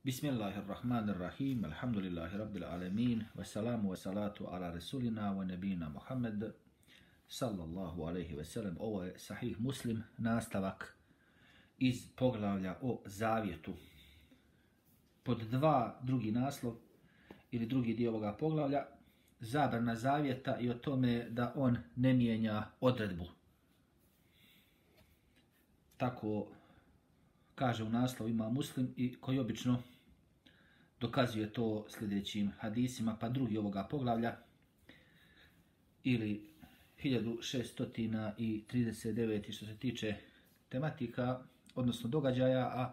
Bismillahirrahmanirrahim, alhamdulillahi rabbil alamin, wassalamu wassalatu ala rasulina wa nabina Muhammed, sallallahu alaihi wasallam. Ovo je Sahih Muslim, nastavak iz poglavlja o zavjetu. Pod 2, drugi naslov ili drugi dio ovoga poglavlja, zabrana zavjeta i o tome da on ne mijenja odredbu. Tako kaže u naslovu Imam Muslim i koji obično dokazuje to sljedećim hadisima, pa drugi ovoga poglavlja ili 1639 što se tiče tematika, odnosno događaja, a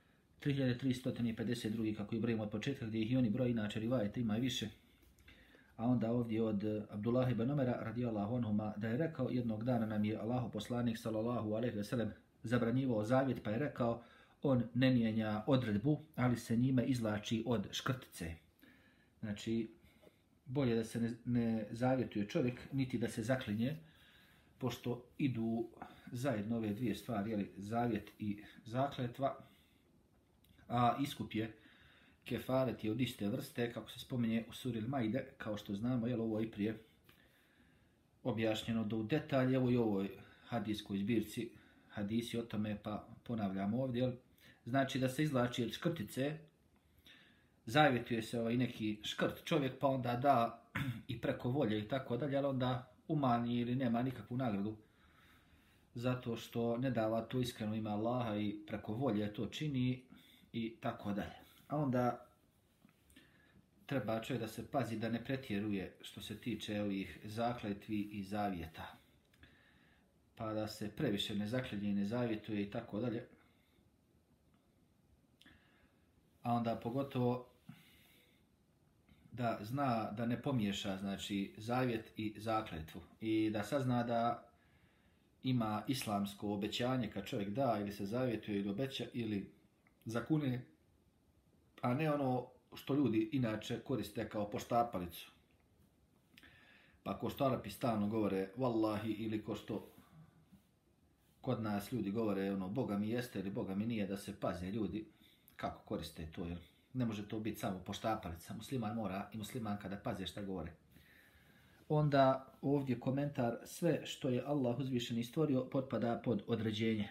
3352 kako i brojimo od početka, gdje ih i oni broji, inače rivajete ima i više. A onda ovdje od Abdullah ibn Omera radijallahu anhuma da je rekao: jednog dana nam je Allahov poslanik sallallahu alejhi ve sellem zabranjivao zavjet, pa je rekao: on ne mijenja odredbu, ali se njime izvlači od škrtice. Znači, bolje da se ne zavjetuje čovjek, niti da se zaklinje, pošto idu zajedno ove dvije stvari, jeli, zavjet i zakletva, a iskup je, kefaret je od iste vrste, kako se spominje u suri Al-Maide, kao što znamo, jel, ovo i prije objašnjeno do u detalje, evo i ovoj hadijskoj zbirci, hadisi o tome, pa ponavljamo ovdje, jel. Znači da se izvlači od škrtice, zavjetuje se i neki škrt čovjek, pa onda da i preko volje i tako dalje, ali onda umanji ili nema nikakvu nagradu, zato što ne dava to iskreno ime Allaha i preko volje to čini i tako dalje. A onda treba čovjek da se pazi da ne pretjeruje što se tiče ovih zakletvi i zavjeta, pa da se previše ne zaklinje i ne zavjetuje i tako dalje. A onda pogotovo da zna da ne pomiješa, znači, zavjet i zakletvu i da sazna da ima islamsko obećanje kad čovjek da ili se zavjetuje ili obeća ili zakune, a ne ono što ljudi inače koriste kao poštapalicu. Pa ko što Arapi stalno govore wallahi, ili ko što kod nas ljudi govore ono Boga mi jeste ili Boga mi nije, da se paze ljudi kako koriste to, jer ne može to biti samo poštapalica. Musliman mora i muslimanka da paze šta govore. Onda ovdje komentar: sve što je Allah uzvišeni stvorio potpada pod određenje.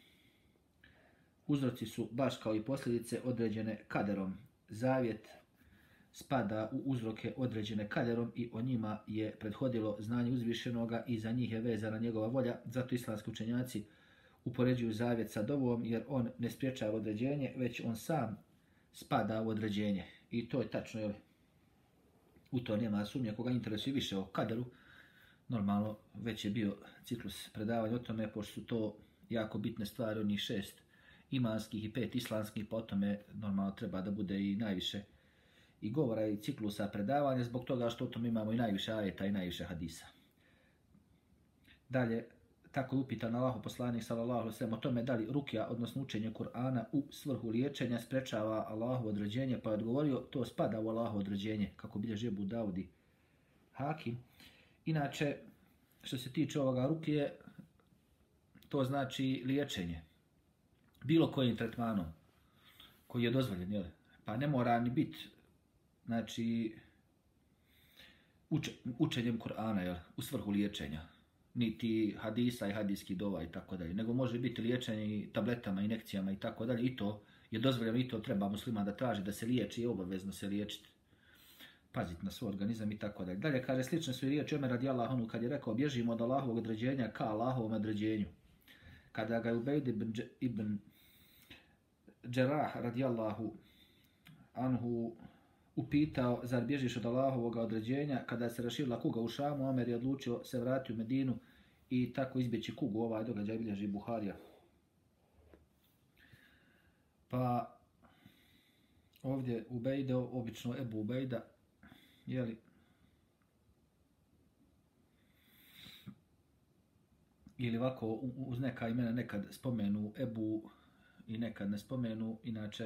Uzroci su baš kao i posljedice određene kaderom. Zavjet spada u uzroke određene kaderom i o njima je prethodilo znanje uzvišenoga i za njih je vezana njegova volja. Zato islamski učenjaci upoređuju zavjet sa dovom, jer on ne spriječava određenje, već on sam spada u određenje. I to je tačno, jel? U to nema sumnje. Koga interesuje više o kaderu, normalno već je bio ciklus predavanja o tome, pošto su to jako bitne stvari, onih 6 imanskih i 5 islamskih, pa o tome normalno treba da bude i najviše i govora i ciklusa predavanja, zbog toga što o tom imamo i najviše ajeta i najviše hadisa. Dalje, tako je upitan Allahov poslanik sallallahu alejhi ve sellem o tome da li rukja, odnosno učenje Kur'ana u svrhu liječenja, sprečava Allahovo određenje, pa je odgovorio: to spada u Allahovo određenje, kako bilježi Ebu Davud i Hakim. Inače, što se tiče ovoga rukje, to znači liječenje bilo kojim tretmanom koji je dozvoljen, jel? Pa ne mora ni biti, znači, učenjem Kur'ana, jel, u svrhu liječenja, niti hadisa i hadijskih dova i tako dalje, nego može biti liječenje i tabletama, injekcijama i tako dalje, i to je dozvoljeno i to treba musliman da traži, da se liječi i obavezno se liječiti, paziti na svoj organizam i tako dalje. Dalje kaže, slične su i riječi Omer radijallahu anhu kad je rekao: bježimo od Allahovog određenja ka Allahovom određenju. Kada ga je Ubejd ibn Džerah radijallahu anhu upitao: zar bježiš od Allahovog određenja? Kada se raširila kuga u Šamu, Omer je odlučio se vratiti u Medinu i tako izbjeći kugu. Ovaj događaj bilježi Buharija. Pa ovdje Ubejde, obično Ebu Ubejda, jeli, ili ovako uz neka imena nekad spomenu Ebu i nekad ne spomenu, inače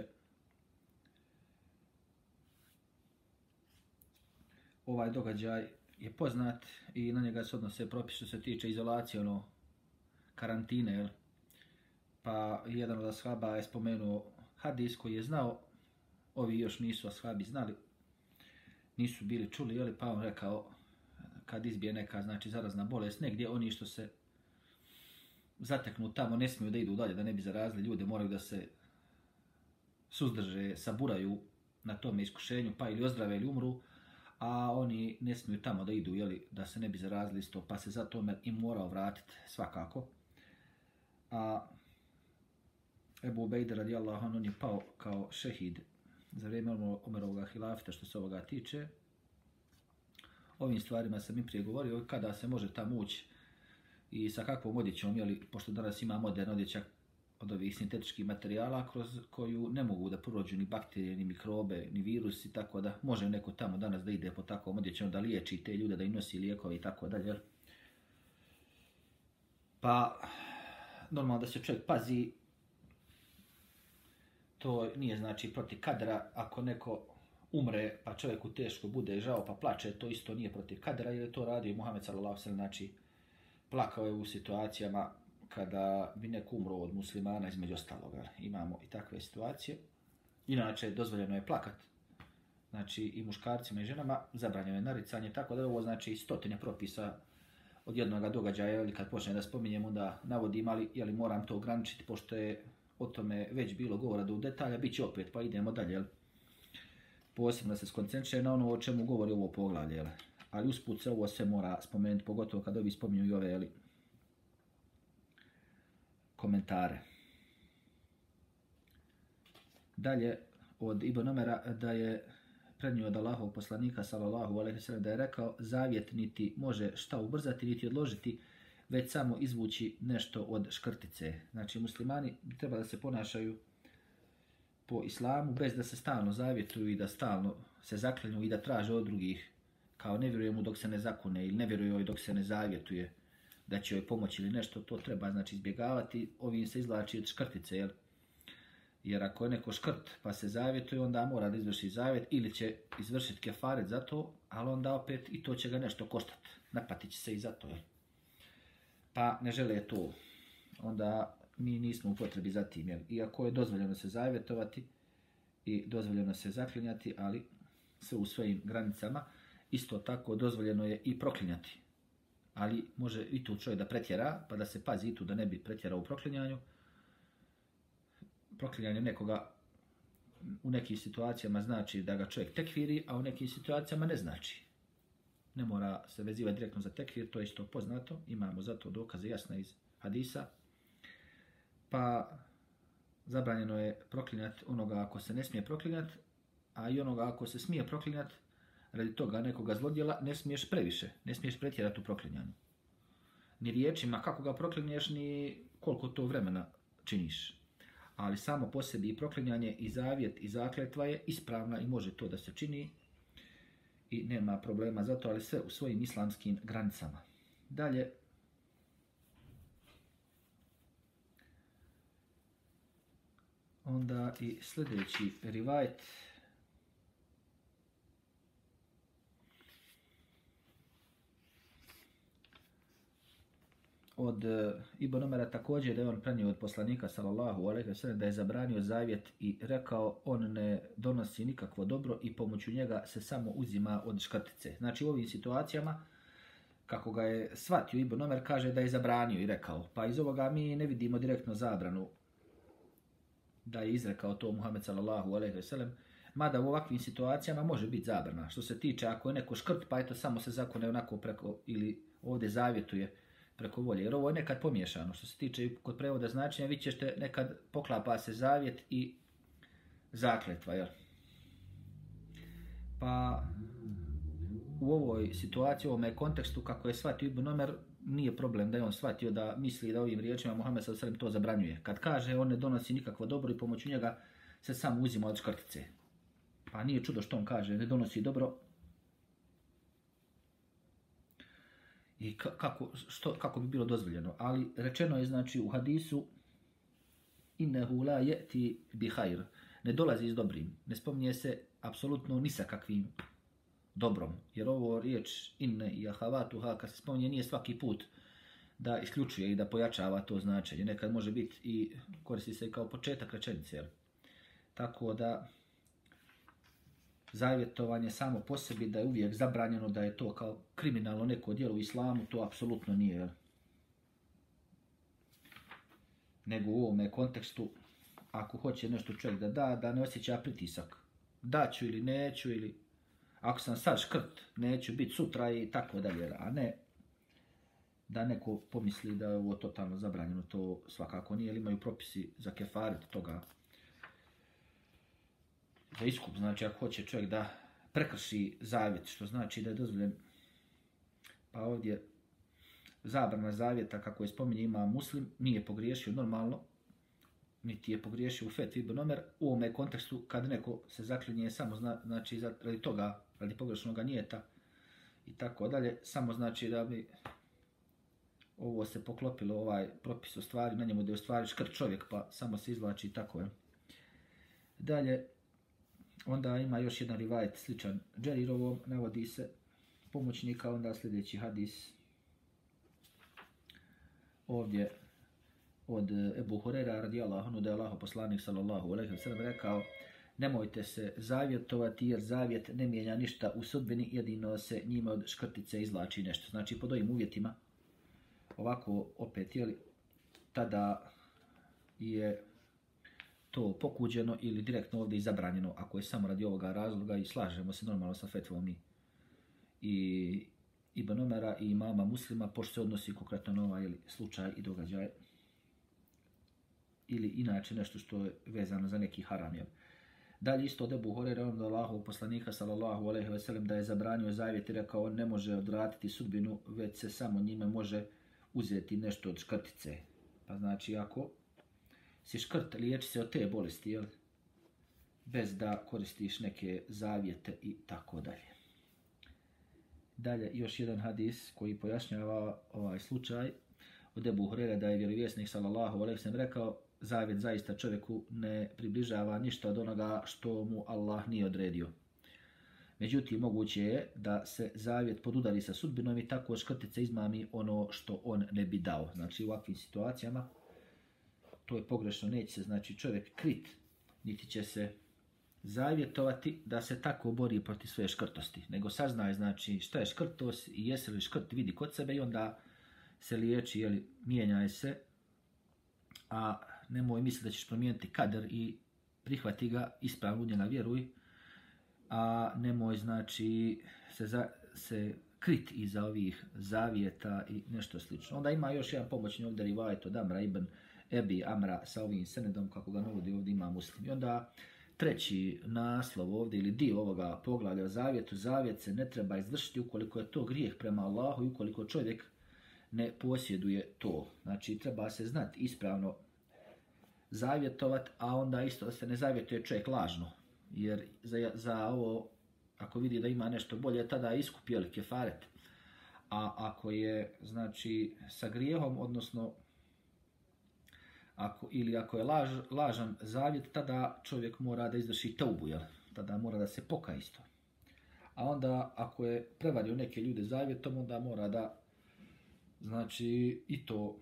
ovaj događaj je poznat i na njega se odnose propisi što se tiče izolacije, ono, karantine, jel? Pa jedan od ashaba je spomenuo hadis koji je znao ovi još nisu ashabi znali, nisu bili čuli, pa on rekao, kad izbije neka, znači, zarazna bolest, negdje oni što se zateknu tamo ne smiju da idu dalje, da ne bi zarazili ljude, moraju da se suzdrže, saburaju na tome iskušenju, pa ili ozdrave ili umru, a oni ne smiju tamo da idu, da se ne bi zarazili isto, pa se zato i morao vratiti svakako. A Ebu Ubejde radijallahu anhu, on je pao kao šehid za vrijeme Omerovog hilafeta što se ovoga tiče. Ovim stvarima sam i prije govorio, kada se može tamo ući i sa kakvom odjećom, pošto danas ima moderna odjeća od ovih sintetičkih materijala kroz koju ne mogu da prođu ni bakterije, ni mikrobe, ni virusi, tako da može neko tamo danas da ide po takvom odjećom, da liječi te ljude, da im nosi lijekove i tako dalje. Pa, normalno da se čovjek pazi, to nije znači protiv kadra, ako neko umre pa čovjeku teško bude žao pa plače, to isto nije protiv kadra, jer je to radio Muhammed sallallahu alejhi ve sellem, znači plakao je u situacijama kada bi neko umro od muslimana između ostaloga. Imamo i takve situacije. Inače, dozvoljeno je plakat, znači i muškarcima i ženama, zabranjeno je naricanje, tako da ovo znači stotine propisa od jednog događaja, ili kad počne da spominjem, onda navodim, ali moram to ograničiti, pošto je o tome već bilo govora do detalja, bit će opet, pa idemo dalje. Posebno da se skoncentruje na ono o čemu govori ovo poglavlje, ali usput se ovo sve mora spomenuti, pogotovo kad ovi spominju i ove komentare. Dalje, od Ibn Omera da je prenio od Allahovog poslanika sallallahu alejhi ve sellem da je rekao: zavjet niti može šta ubrzati niti odložiti, već samo izvući nešto od škrtice. Znači, muslimani treba da se ponašaju po islamu bez da se stalno zavjetuju i da stalno se zaklinju i da traže od drugih, kao ne vjeruje mu dok se ne zakune ili ne vjeruje joj dok se ne zavjetuje da će joj pomoći ili nešto. To treba znači izbjegavati. Ovim se izvlači od škrtice, jer ako je neko škrt pa se zavjetuje, onda mora da izvrši zavjet ili će izvršiti kefaret za to, ali onda opet i to će ga nešto koštati. Napatit će se i za to. Pa ne žele to. Onda mi nismo u potrebi za tim. Iako je dozvoljeno se zavjetovati i dozvoljeno se zaklinjati, ali sve u svojim granicama, isto tako dozvoljeno je i proklinjati. Ali može i tu čovjek da pretjera, pa da se pazi i tu da ne bi pretjerao u proklinjanju. Proklinjanje nekoga u nekim situacijama znači da ga čovjek tekfiri, a u nekim situacijama ne znači. Ne mora se vezivati direktno za tekfir, to je isto poznato. Imamo zato dokaze jasne iz hadisa. Pa zabranjeno je proklinjati onoga ako se ne smije proklinjati, a i onoga ako se smije proklinjati, radi toga nekoga zlodjela, ne smiješ previše, ne smiješ pretjerati u proklinjanju. Ni riječima kako ga proklinješ, ni koliko to vremena činiš. Ali samo po sebi i proklinjanje i zavjet i zakletva je ispravna i može to da se čini i nema problema za to, ali sve u svojim islamskim granicama. Dalje, onda i sljedeći rivajet od Ibn Omera također da je on prenio od poslanika sallallahu alejhi ve sellem da je zabranio zavjet i rekao: on ne donosi nikakvo dobro i pomoću njega se samo uzima od škrtice. Znači u ovim situacijama, kako ga je shvatio Ibn Omer, kaže da je zabranio i rekao. Pa iz ovoga mi ne vidimo direktno zabranu da je izrekao to Muhammed sallallahu alejhi ve sellem, mada u ovakvim situacijama može biti zabrana. Što se tiče ako je neko škrt, pa eto samo se zakone onako preko ili ovdje zavjetuje preko volje, jer ovo je nekad pomiješano. Što se tiče kod prevoda značenja, vi ćete nekad poklapa se zavjet i zakletva, jel? Pa u ovoj situaciji, u ovome kontekstu, kako je shvatio Ibn Omer, nije problem da je on shvatio da misli da ovim riječima Muhammed sallallahu alejhi ve sellem to zabranjuje. Kad kaže on ne donosi nikakvo dobro i pomoću njega se samo uzima od škrtice. Pa nije čudo što on kaže ne donosi dobro. I kako bi bilo dozvoljeno. Ali rečeno je znači u hadisu: innehu la ya'ti bi khair. Ne dolazi s dobrim. Ne spominje se apsolutno ni sa kakvim dobrom. Jer ovo riječ inne i ahavatuha, kad se spominje, nije svaki put da isključuje i da pojačava to značenje. Nekad može biti i koristi se kao početak rečenice. Tako da zavjetovanje samo po sebi da je uvijek zabranjeno, da je to kao kriminalno neko djelo u islamu, to apsolutno nije. Nego u ovome kontekstu, ako hoće nešto čovjek da ne osjeća pritisak. Daću ili neću, ili ako sam sad škrt, neću biti sutra i tako dalje, a ne da neko pomisli da je ovo totalno zabranjeno, to svakako nije, jer imaju propisi za kefaret toga. Za iskup, znači ako hoće čovjek da prekrši zavjet, što znači da je dozvoljen, pa ovdje zabrana zavjeta, kako je spominje Imam Muslim, nije pogriješio normalno, niti je pogriješio u fetvi Ibn Omer, u ovome kontekstu kad neko se zaklinje samo znači radi toga, radi pogrešnog nijeta i tako dalje, samo znači da bi ovo se poklopilo, ovaj propis u stvari, na njemu da je u stvari škrt čovjek, pa samo se izvlači i tako je. Dalje, onda ima još jedan rivajet sličan Džerirovom, navodi se pomoćnika, onda sljedeći hadis ovdje od Ebu Hurera radijallahu anhu da je Allahov poslanik sallallahu alejhi ve sellem rekao: nemojte se zavjetovati jer zavjet ne mijenja ništa u sudbini, jedino se njime od škrtice izvlači nešto. Znači pod ovim uvjetima, ovako opet tada je to pokuđeno ili direktno ovdje i zabranjeno, ako je samo radi ovoga razloga, i slažemo se normalno sa fetvom i Ibn Omera i imama Muslima, pošto se odnosi konkretno na ovaj slučaj i događaj, ili inače nešto što je vezano za neki haram. Dalje isto od Ebu Hurere, od Allahovog poslanika sallallahu alejhi ve sellem, da je zabranio zavjet i rekao on ne može odvratiti sudbinu, već se samo njime može uzeti nešto od škrtice. Pa znači ako si škrt, liječi se od te bolesti, bez da koristiš neke zavjete i tako dalje. Dalje još jedan hadis koji pojašnjava ovaj slučaj od Ebu Hurere, da je vjerovjesnik sallallahu alejhi ve sellem rekao: zavjet zaista čovjeku ne približava ništa od onoga što mu Allah nije odredio. Međutim, moguće je da se zavjet podudari sa sudbinom i tako škrtice izmami ono što on ne bi dao. Znači u ovakvim situacijama to je pogrešno, neće se znači čovjek krit, niti će se zavjetovati da se tako bori protiv svoje škrtosti, nego saznaje znači šta je škrtost i jesi li škrt vidi kod sebe i onda se liječi, mijenjaj se, a nemoj misliti da ćeš promijeniti kader i prihvati ga, ispravno u njega vjeruj, a nemoj znači se kriti iza ovih zavjeta i nešto slično. Onda ima još jedan pomoćni ovdje rivajet od Amra ibn Ebi Amra sa ovim senedom, kako ga navodi ovdje ima Muslim. I onda treći naslov ovdje ili dio ovoga poglavlja o zavjetu: zavjet se ne treba izvršiti ukoliko je to grijeh prema Allahu i ukoliko čovjek ne posjeduje to. Znači treba se znati ispravno zavjetovat, a onda isto da se ne zavjetuje čovjek lažno. Jer za ovo, ako vidi da ima nešto bolje, tada iskupi kefaret. A ako je znači sa grijehom, odnosno ako je lažan zavjet, tada čovjek mora da izvrši taubu, tada mora da se pokaje isto. A onda ako je prevario neke ljude zavjetom, onda mora da znači i to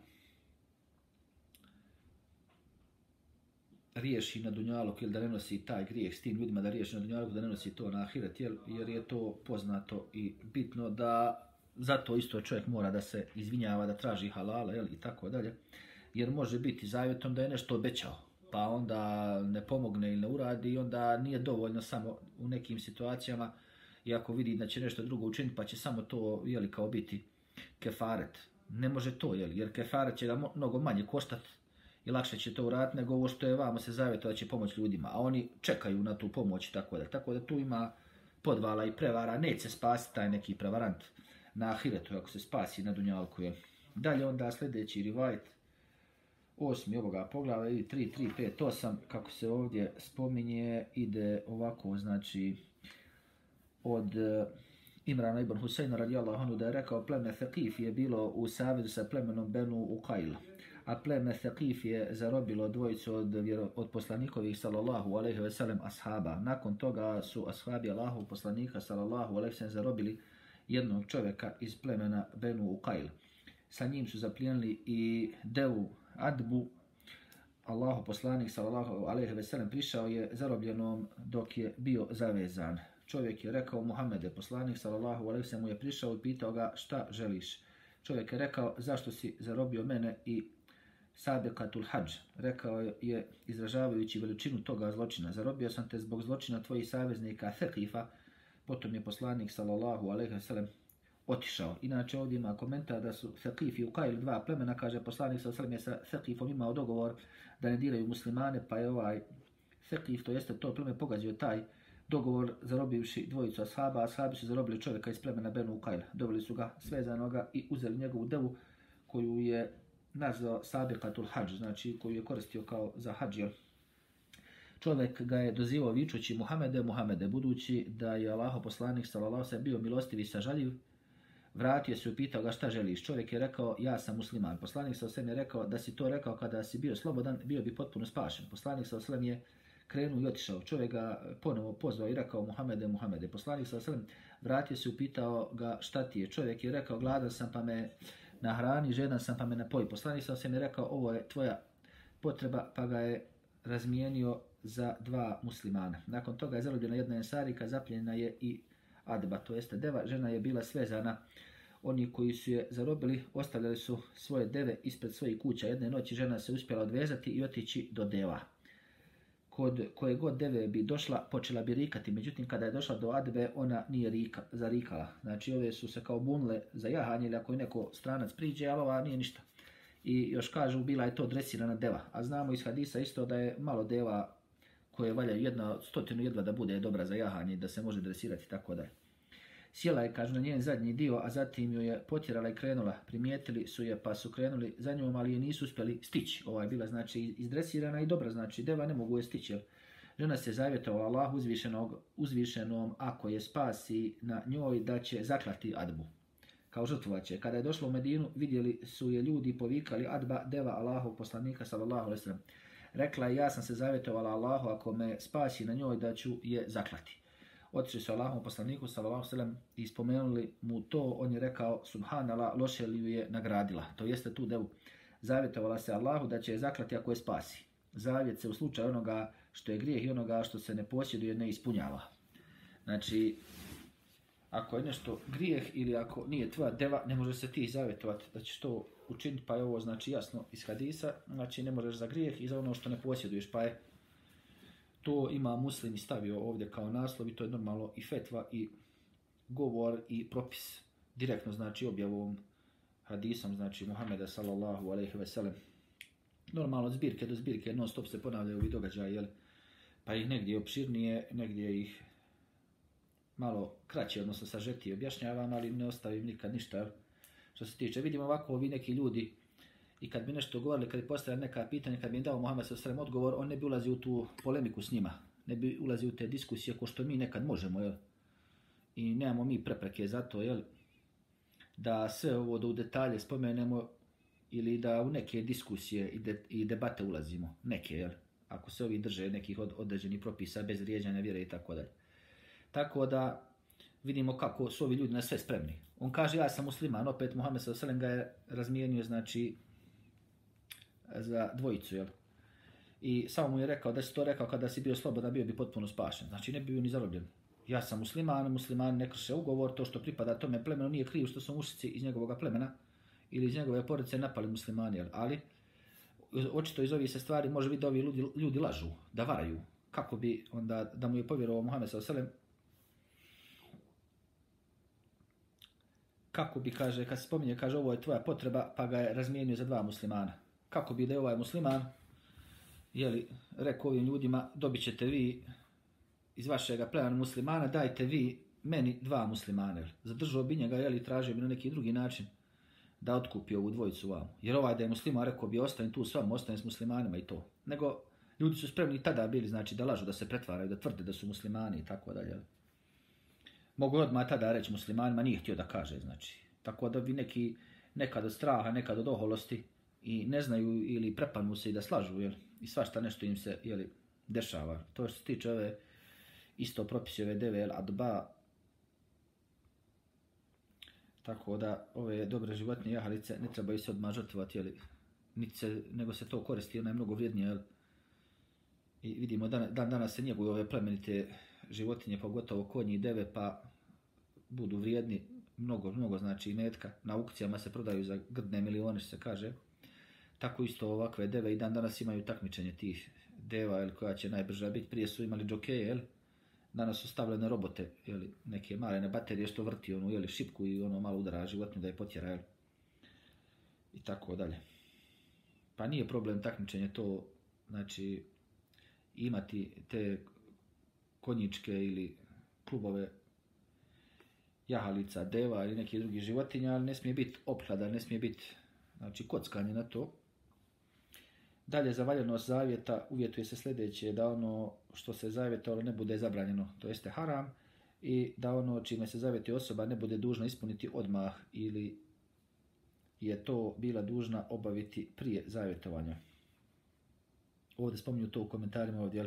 riješi na dunjaluk, ili da ne nosi taj grijeh s tim ljudima, da riješi na dunjaluk, da ne nosi to na ahiret, jer je to poznato i bitno da zato isto čovjek mora da se izvinjava, da traži halala i tako dalje. Jer može biti zavjetom da je nešto obećao, pa onda ne pomogne ili ne uradi i onda nije dovoljno samo u nekim situacijama, i ako vidi da će nešto drugo učiniti pa će samo to kao biti kefaret. Ne može to, jer kefaret će ga mnogo manje koštati i lakše će to uraditi nego ovo što je vamo se zavjetuje da će pomoći ljudima, a oni čekaju na tu pomoć i tako da. Tako da tu ima podvala i prevara, neće spasiti taj neki prevarant na ahiretu ako se spasi na dunjalku. Dalje onda sljedeći rivajet, 8. ovoga poglavlja, 3.3.5.8, kako se ovdje spominje, ide ovako, znači od Imrana ibn Husejna radijallahu anhu da je rekao: pleme Thaqif je bilo u savezu sa plemenom Benu Uqajl, a pleme Thaqif je zarobilo dvojicu od poslanikovih sallallahu alejhi ve sellem ashaba. Nakon toga su ashabi Allahov poslanika sallallahu alejhi ve sellem zarobili jednog čovjeka iz plemena Benu Uqajl. Sa njim su zaplijenili i devu Adbu. Allahov poslanik sallallahu alejhi ve sellem prišao je zarobljenom dok je bio zavezan. Čovjek je rekao: Muhammede, poslanik sallallahu alejhi ve sellem mu je prišao i pitao ga: šta želiš? Čovjek je rekao: zašto si zarobio mene i Sabiqatul Hadž? Rekao je izražavajući veličinu toga zločina: zarobio sam te zbog zločina tvojih saveznika Thekifa. Potom je poslanik sallallahu alejhi ve sellem otišao. Inače ovdje ima komentar da su Thekif i Uqajl dva plemena, kaže poslanik sallallahu alejhi ve sellem je sa Thekifom imao dogovor da ne diraju muslimane, pa je ovaj Thekif, to jeste to pleme, pogazio taj dogovor zarobivši dvojicu ashaba. Ashabi su zarobili čovjeka iz plemena Benu Uqajl. Doveli su ga svezanoga i uzeli njegovu devu koju je nazvao Sabiqatul Hadž, znači koju je koristio kao za hadž. Čovjek ga je dozivao vičući: Muhammede, Muhammede, budući da je Allahov poslanik sallallahu alejhi ve sellem bio milostiv i sažaljiv, vratio se i upitao ga: šta želiš? Čovjek je rekao: ja sam musliman. Poslanik sallallahu alejhi ve sellem je rekao: da si to rekao kada si bio slobodan, bio bi potpuno spašen. Poslanik sallallahu alejhi ve sellem je krenuo i otišao. Čovjek ga ponovo pozvao i rekao: Muhammede, Muhammede. Poslanik sallallahu alejhi ve sellem vratio se i upitao ga: šta ti je? Čovjek je rekao: gladan sam pa me nahrani, žedan sam pa me napoji. Poslanik sallallahu alejhi ve sellem je rekao: ovo je tvoja potreba, pa ga je razmijenio za dva muslimana. Nakon toga je zarobljena jedna ensarika, zapljenjena je i Adba, to jeste deva. Žena je bila svezana. Oni koji su je zarobili ostavljali su svoje deve ispred svojih kuća. Jedne noći žena se uspjela odvezati i otići do deva. Kod koje god deve bi došla, počela bi rikati. Međutim, kada je došla do Adbe, ona nije zarikala. Znači, ove su se kao bunile za jahanje, ili ako je neko stranac priđe, ali ova nije ništa. I još kažu, bila je to dresirana deva. A znamo iz hadisa isto da je malo deva koje valjaju, jedna od 100 jedva da bude dobra za jahanje, da se može dresirati, tako dalje. Sjela je, kažu, na njen zadnji dio, a zatim ju je potjerala i krenula. Primijetili su je pa su krenuli za njom, ali je nisu uspjeli stići. Ova je bila, znači, izdresirana i dobra, znači deva ne mogu je stići. Žena se zavjetovala Allahu uzvišenom ako je spasi na njoj da će zaklati Adbu kao žrtvovaće. Kada je došla u Medinu, vidjeli su je ljudi povikali: Adba, deva Allahov poslanika sallallahu alejhi ve sellem. Rekla je: ja sam se zavjetovala Allahu ako me spasi na njoj da ću je zaklati. Otišli su Allahom poslaniku sallallahu alejhi ve sellem i spomenuli mu to. On je rekao: subhanallah, loše li ju je nagradila. To jeste tu devu. Zavjetovala se Allahu da će je zaklati ako je spasi. Zavjet se u slučaju onoga što je grijeh i onoga što se ne posjeduje ne ispunjava. Znači, ako je nešto grijeh ili ako nije tvoja deva, ne može se ti zavjetovati da ćeš to učiniti, pa je ovo, znači, jasno iz hadisa. Znači, ne možeš za grijeh i za ono što ne posjeduješ, pa je to ima Muslim stavio ovdje kao naslov i to je normalno i fetva i govor i propis direktno, znači, objavom hadisom, znači, Muhameda sallallahu alejhi ve sellem. Normalno od zbirke do zbirke non stop se ponavljaju ovi događaji, jel? Pa ih negdje opširnije, negdje ih malo kraće, odnosno sažetije objašnjavam, ali ne ostavim nikad ništa, jel? Što se tiče, vidimo ovako ovi neki ljudi i kad bi nešto govorili, kad bi postavili neka pitanja, kad bi im dao Muhammed sallallahu alejhi ve sellem odgovor, on ne bi ulazio u tu polemiku s njima, ne bi ulazio u te diskusije ko što mi nekad možemo, jel? I nemamo mi prepreke za to, jel? Da sve ovo da u detalje spomenemo ili da u neke diskusije i debate ulazimo, neke, jel? Ako se ovi drže nekih određenih propisa bez vrijeđanja vjere i tako dalje. Tako da vidimo kako su ovi ljudi na sve spremni. On kaže: ja sam musliman, opet Muhammed sallallahu alejhi ve sellem ga je razmijenio, znači, za dvojicu, jel? I samo mu je rekao da si to rekao kada si bio slobodan, bio bi potpuno spašen. Znači, ne bi bio ni zarobljen. Ja sam musliman, muslimani ne krše ugovor, to što pripada tome plemenu nije krivo što su mušici iz njegovog plemena ili iz njegove porodice napali muslimani, jel? Ali očito iz ovih se stvari može biti da ovi ljudi lažu, da varaju. Kako bi onda, da mu je povjerovao Muhammed sallallahu alejhi ve sellem, kako bi, kaže, kad se spominje, kaže ovo je tvoja potreba, pa ga je razmijenio za dva muslimana. Kako bi da je ovaj musliman, jeli, rekao ovim ljudima: dobit ćete vi iz vašega plemena muslimana, dajte vi meni dva muslimana. Zadržao bi njega, jeli, tražio bi na neki drugi način da otkupi ovu dvojicu vamo. Jer ovaj da je musliman, rekao bi: ostajem tu s vama, ostajem s muslimanima i to. Nego ljudi su spremni tada bili, znači, da lažu, da se pretvaraju, da tvrde da su muslimani i tako dalje. Mogu odmah tada reći muslimanima, nije htio da kaže, znači. Tako da bi neki nekad od straha, nekad od oholosti i ne znaju ili prepanu se i da slažu, jel? I svašta nešto im se, jeli, dešava. To što se tiče ove isto propisi ove deve, jel, Adba. Tako da ove dobre životinje jahalice ne trebaju se odmah žrtvovati, jel? Nego se to koristi, ona je mnogo vrijednija, jel? I vidimo danas se njeguju ove plemenite životinje, pogotovo konji i deve, pa budu vrijedni mnogo znači imetka. Na aukcijama se prodaju za grdne milione, što se kaže. Tako isto ovakve deve i dan danas imaju takmičenje tih deva, koja će najbrža biti. Prije su imali džokeje, danas su stavljene robote, neke malene baterije što vrti šipku i malo udara životinju da je potjera, i tako dalje. Pa nije problem takmičenje to, znači imati te konjičke ili klubove jahalica, deva ili nekih drugih životinja, ali ne smije biti opklada, ne smije biti kockanje na to. Dalje, za valjanost zavjeta uvjetuje se sljedeće, da ono što se zavjetovalo ne bude zabranjeno, to jeste haram, i da ono čime se zavjeti osoba ne bude dužna ispuniti odmah ili je to bila dužna obaviti prije zavjetovanja. Ovdje spominju to u komentarima ovdje.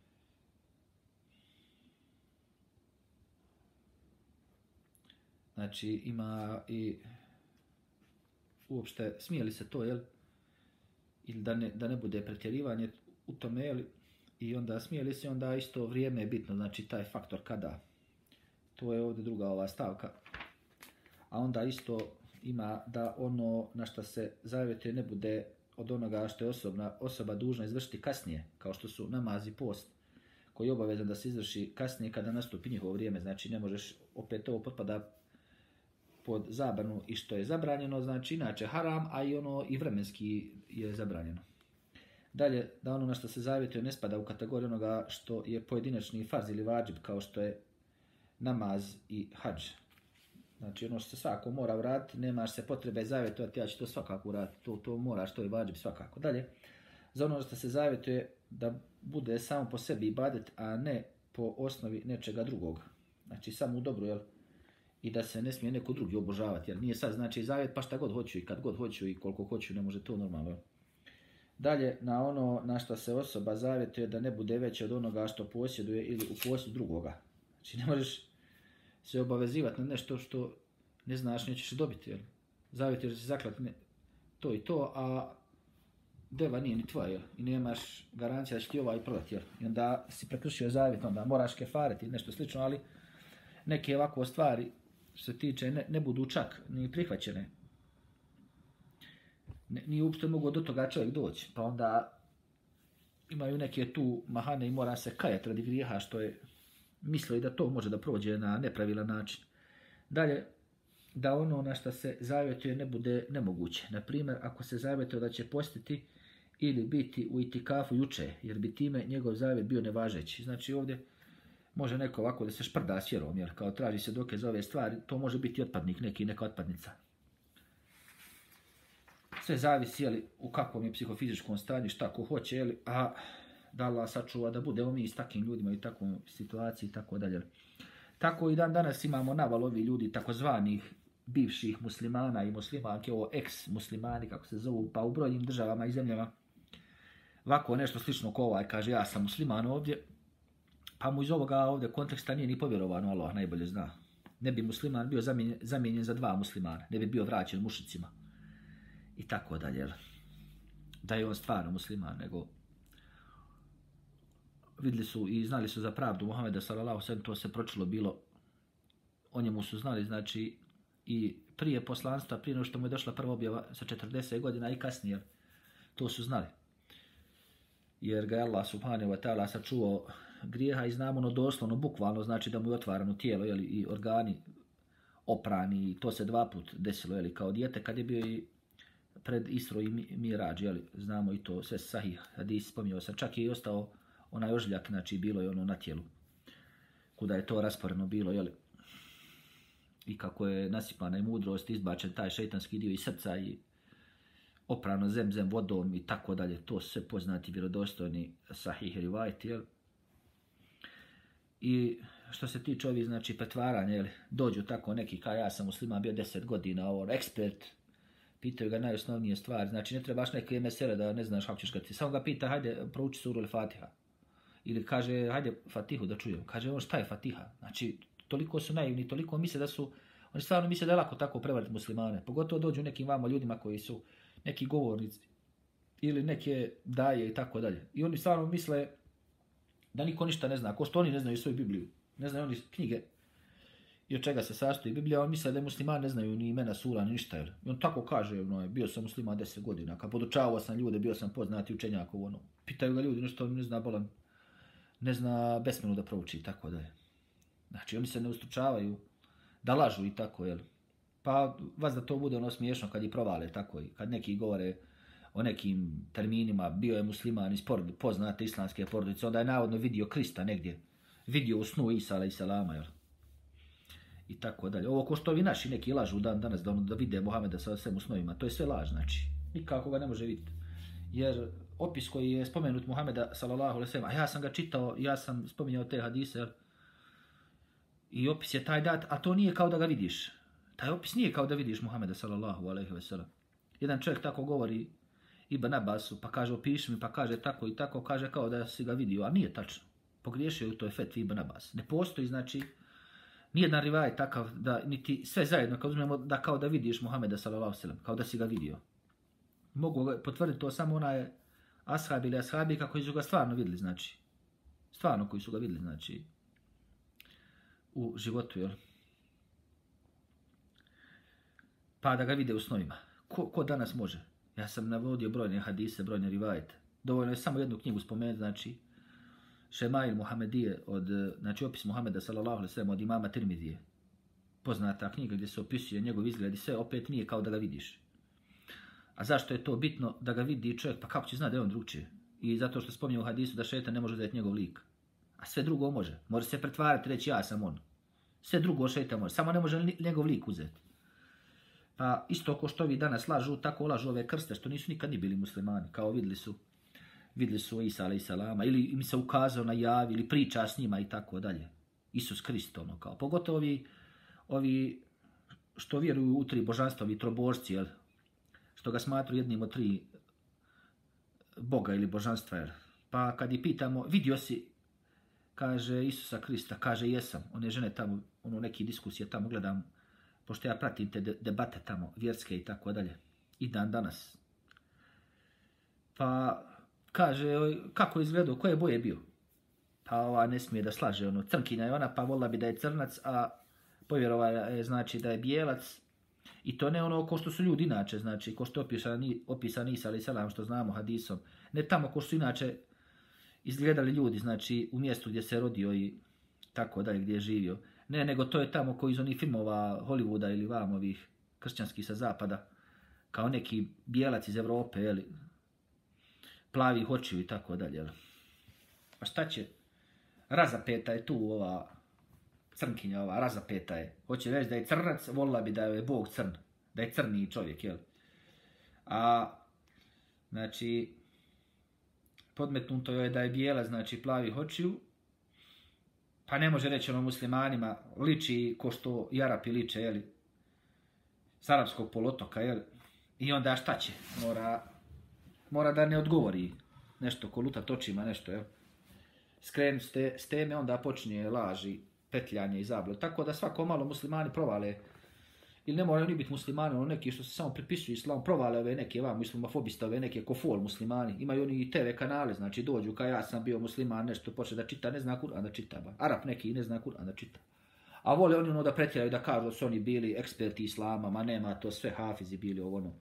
Znači ima i uopšte smije li se to, ili da ne bude pretjerivanje u tome, i onda smije li se, onda isto vrijeme je bitno, znači taj faktor kada. To je ovdje druga ova stavka. A onda isto ima da ono na što se zavjetuje ne bude od onoga što je osoba dužna izvršiti kasnije, kao što su namaz i post, koji je obavezan da se izvrši kasnije kada nastupi njihovo vrijeme. Znači ne možeš, opet ovo potpada pod zabranu i što je zabranjeno, znači inače haram, a i vremenski je zabranjeno. Dalje, da ono na što se zavjetuje ne spada u kategoriju onoga što je pojedinačni farz ili vadžib, kao što je namaz i hadž. Znači ono što se svako mora uraditi, nemaš se potrebe zavjetovati, ja ću to svakako uraditi, to moraš, to je vadžib svakako. Dalje, za ono što se zavjetuje da bude samo po sebi ibadet, a ne po osnovi nečega drugog. Znači samo u dobru, i da se ne smije neko drugi obožavati, jer nije sad znači zavjet pa šta god hoću i kad god hoću i koliko hoću, ne može to normalno. Dalje, na ono na što se osoba zavjetuje da ne bude veće od onoga što posjeduje ili u posjedu drugoga. Znači ne možeš se obavezivati na nešto što ne znaš nećeš dobiti. Zavjetuješ da će zaklati to i to, a deva nije ni tvoja, i nemaš garancija da će ti ovaj prodati. I onda si prekršio zavjet, onda moraš kefariti nešto slično, ali neke ovako stvari što se tiče ne budu čak ni prihvaćene. Nije uopšte mogu do toga čovjek doći, pa onda imaju neke tu mahane i mora se kajati radi grijeha što je mislio i da to može da prođe na nepravilan način. Dalje, da ono na što se zavjetuje ne bude nemoguće. Naprimjer, ako se zavjetuje da će postiti ili biti u itikafu juče, jer bi time njegov zavjet bio nevažeći. Znači ovdje može neko ovako da se šprda s vjerom, jer kao traži se dokaz za ove stvari, to može biti otpadnik neki, neka otpadnica. Sve zavisi u kakvom je psihofizičkom stanju, šta ko hoće, a da Allah sačuva da budemo mi s takvim ljudima i takvom situaciji i tako dalje. Tako i dan danas imamo naval ovi ljudi takozvanih bivših muslimana i muslimanke, ovo ex-muslimani kako se zovu, pa u brojnim državama i zemljama ovako nešto slično ko ovaj kaže ja sam musliman ovdje, pa mu iz ovoga ovdje konteksta nije ni povjerovano, Allah najbolje zna. Ne bi musliman bio zamijenjen za dva muslimana, ne bi bio vraćen mušicima i tako dalje. Da je on stvarno musliman, nego vidjeli su i znali su za pravdu Muhameda sallallahu alejhi ve sellem, to se pročilo bilo, o njemu su znali, znači i prije poslanstva, prije što mu je došla prva objava sa 40 godina i kasnije, to su znali. Jer ga je Allah subhanahu wa ta'ala sačuvao grijeha i znamo ono doslovno, bukvalno, znači da mu je otvarano tijelo i organi oprani, i to se dva put desilo kao dijete kad je bio i pred Isro i Mirađ, znamo i to sve sahih hadis, spominjao sam, čak je i ostao onaj ožiljak, znači bilo je ono na tijelu, kuda je to rasporeno bilo, i kako je nasipana i mudrost, izbačen taj šeitanski dio iz srca i oprano zemzem vodom i tako dalje, to su sve poznati vjerodostojni sahih rivajeti, I što se tiče ovih, znači, pretvaranja, dođu tako neki, kao ja sam musliman, bio 10 godina, ekspert, pitaju ga najosnovnije stvari, znači ne trebaš neke mesele da ne znaš kako ćeš ga ti, samo ga pita, hajde, prouči suru ili Fatiha. Ili kaže, hajde Fatihu da čujem. Kaže, šta je Fatiha? Znači, toliko su naivni, toliko misle da su, oni stvarno misle da je lako tako prevariti muslimane. Pogotovo dođu nekim vamo ljudima koji su neki govornici ili neke daje i tako dalje. I oni stvarno misle Da niko ništa ne zna, ko što oni ne znaju svoju Bibliju. Ne znaju oni knjige i od čega se sastoji Biblija, on misle da muslimani ne znaju ni imena sura, ni ništa. I on tako kaže, bio sam musliman 10 godina, kad podučavao sam ljude, bio sam poznati učenjak, pitaju ga ljudi, nešto on ne zna bolan, ne zna besmenu da prouči i tako dalje. Znači, oni se ne ustručavaju da lažu i tako, jel? Pa vas da to bude smiješno kad i provale, tako i kad neki govore o nekim terminima, bio je musliman iz poznate islamske porodice, onda je navodno vidio Krista negdje, vidio u snu Isa a.s. jel? I tako dalje. Ovo ko što vi naši neki lažu danas da vide Muhameda sa svem u snovima, to je sve laž, znači, nikako ga ne može vidjeti. Jer opis koji je spomenut Muhameda sallallahu alejhi ve sellem, a ja sam ga čitao, ja sam spominjao te hadise, i opis je taj dat, a to nije kao da ga vidiš. Taj opis nije kao da vidiš Muhameda sallallahu alejhi ve sellem. Jedan čovjek tako govori Ibn Abbasu, pa kaže opiši mi, pa kaže tako i tako, kaže kao da si ga vidio, a nije tačno. Pogriješio je u toj fetvi Ibn Abbas. Ne postoji, znači, nijedan rivaj takav da niti sve zajedno, kad uzmemo da kao da vidiš Muhameda sallallahu alejhi ve sellem, kao da si ga vidio. Mogu potvrditi to samo onaj ashabi ili ashabi kako su ga stvarno vidjeli, znači. Stvarno koji su ga vidjeli, znači, u životu, jel? Pa da ga vide u snovima. Ko danas može? Ja sam navodio brojne hadise, brojne rivajete. Dovoljno je samo jednu knjigu spomenuti, znači, Šemail Muhamedije, znači opis Muhameda sallallahu alejhi ve sellem od imama Tirmidije. Poznata knjiga gdje se opisuje njegov izgled i sve, opet nije kao da ga vidiš. A zašto je to bitno da ga vidi čovjek? Pa kako će znati da je on drugčije? I zato što spominje u hadisu da šejtan ne može uzeti njegov lik. A sve drugo može. Može se pretvarati, reći ja sam on. Sve drugo šejtan može. Samo ne može njegov lik uzeti. Pa isto ko što vi danas lažu, tako lažu ove krste što nisu nikad ni bili muslimani. Kao vidjeli su Isa a.s. ili im se ukazao na javi ili priča s njima i tako dalje. Isus Krist, ono kao. Pogotovo ovi što vjeruju u tri božanstva, ovi trobožci, jel? Što ga smatruju jednim od tri Boga ili božanstva, jel? Pa kad ih pitamo, vidio si, kaže Isusa Krista, kaže jesam. One žene tamo, neki diskusije tamo gledam, pošto ja pratim te debate tamo, vjerske i tako dalje. I dan danas. Pa kaže, kako je izgledao, koje boje je bio? Pa ova ne smije da slaže, crnkinja je ona, pa volila bi da je crnac, a povjerova je, znači, da je bijelac. I to ne ko što su ljudi inače, znači, ko što je opisan Isa a.s. što znamo hadisom. Ne tamo ko što su inače izgledali ljudi, znači, u mjestu gdje se rodio i tako dalje, gdje je živio. Ne, nego to je tamo koji iz onih filmova Hollywooda ili ovih kršćanskih sa zapada, kao neki bijelac iz Evrope, jel, plavih očiju i tako dalje. Jel. Pa šta će? Razapeta je tu ova crnkinja, ova razapeta je. Hoće reći da je crnac, volila bi da je Bog crn, da je crni čovjek, jel? A, znači, podmetnuto je da je bijela, znači plavih očiju, pa ne može reći muslimanima, liči ko što i Arapi liče, jel? S arapskog polotoka, jel? I onda šta će? Mora da ne odgovori nešto, ko luta točima, nešto, jel? Skrenu s teme, onda počinje laži, petljanje i zablude. Tako da svako malo muslimani provale, ili ne moraju oni biti muslimani, neki što se samo pripisuju islamu, provale ove neke islamofobiste, ove neke kofol muslimani. Imaju oni i TV kanale, znači dođu kao ja sam bio musliman, nešto počne da čita, ne zna Kur'an da čita. Arap neki ne zna Kur'an da čita. A vole oni da pretjeraju da kažu da su oni bili eksperti islama, ma nema to, sve hafizi bili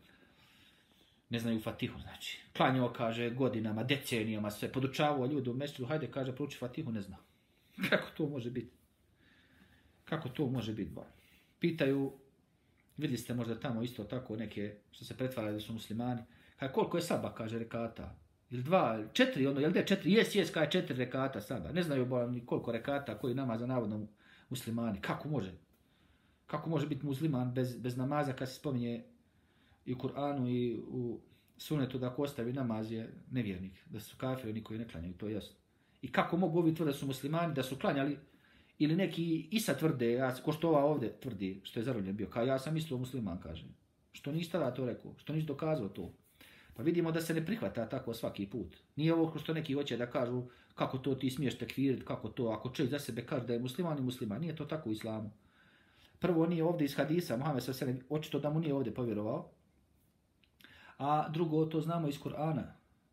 ne znaju Fatihu, znači. Klanjao, kaže, godinama, decenijama, sve. Podučavao ljudi u mesčidu, hajde, kaže, prouči Fatihu, ne zna. Kako to može biti? Kako to može biti, ba? Pitaju, vidjeli ste možda tamo isto tako neke, što se pretvaraju da su muslimani. Kaže, koliko je saba, kaže, rekata? Ili 2, 4, jel da je 4? Jes, kaže, 4 rekata saba. Ne znaju ni koliko rekata, koji namaza navodno muslimani. Kako može? Kako može biti musliman bez namaza kad se spominje i u Kur'anu i u sunetu da ako ostavi namaz je nevjernik, da su kafiri, oni koji ne klanjaju, to je jasno. I kako mogu ovi tvrde da su muslimani, da su klanjali, ili neki Isa tvrde, ko što ova ovdje tvrdi, što je zarobljen bio, kao ja sam isto musliman, kaže. Što nisi tada to rekao, što nisi dokazao to. Pa vidimo da se ne prihvata tako svaki put. Nije ovo što neki hoće da kažu kako to ti smiješ tekfiriti, kako to, ako čovjek za sebe kaže da je musliman i musliman, nije to tako u islamu. Prvo nije ovdje iz hadisa, Muhammed s.a.v. očito da mu nije ovdje povjerovao. A drugo, to znamo iz Kur'ana.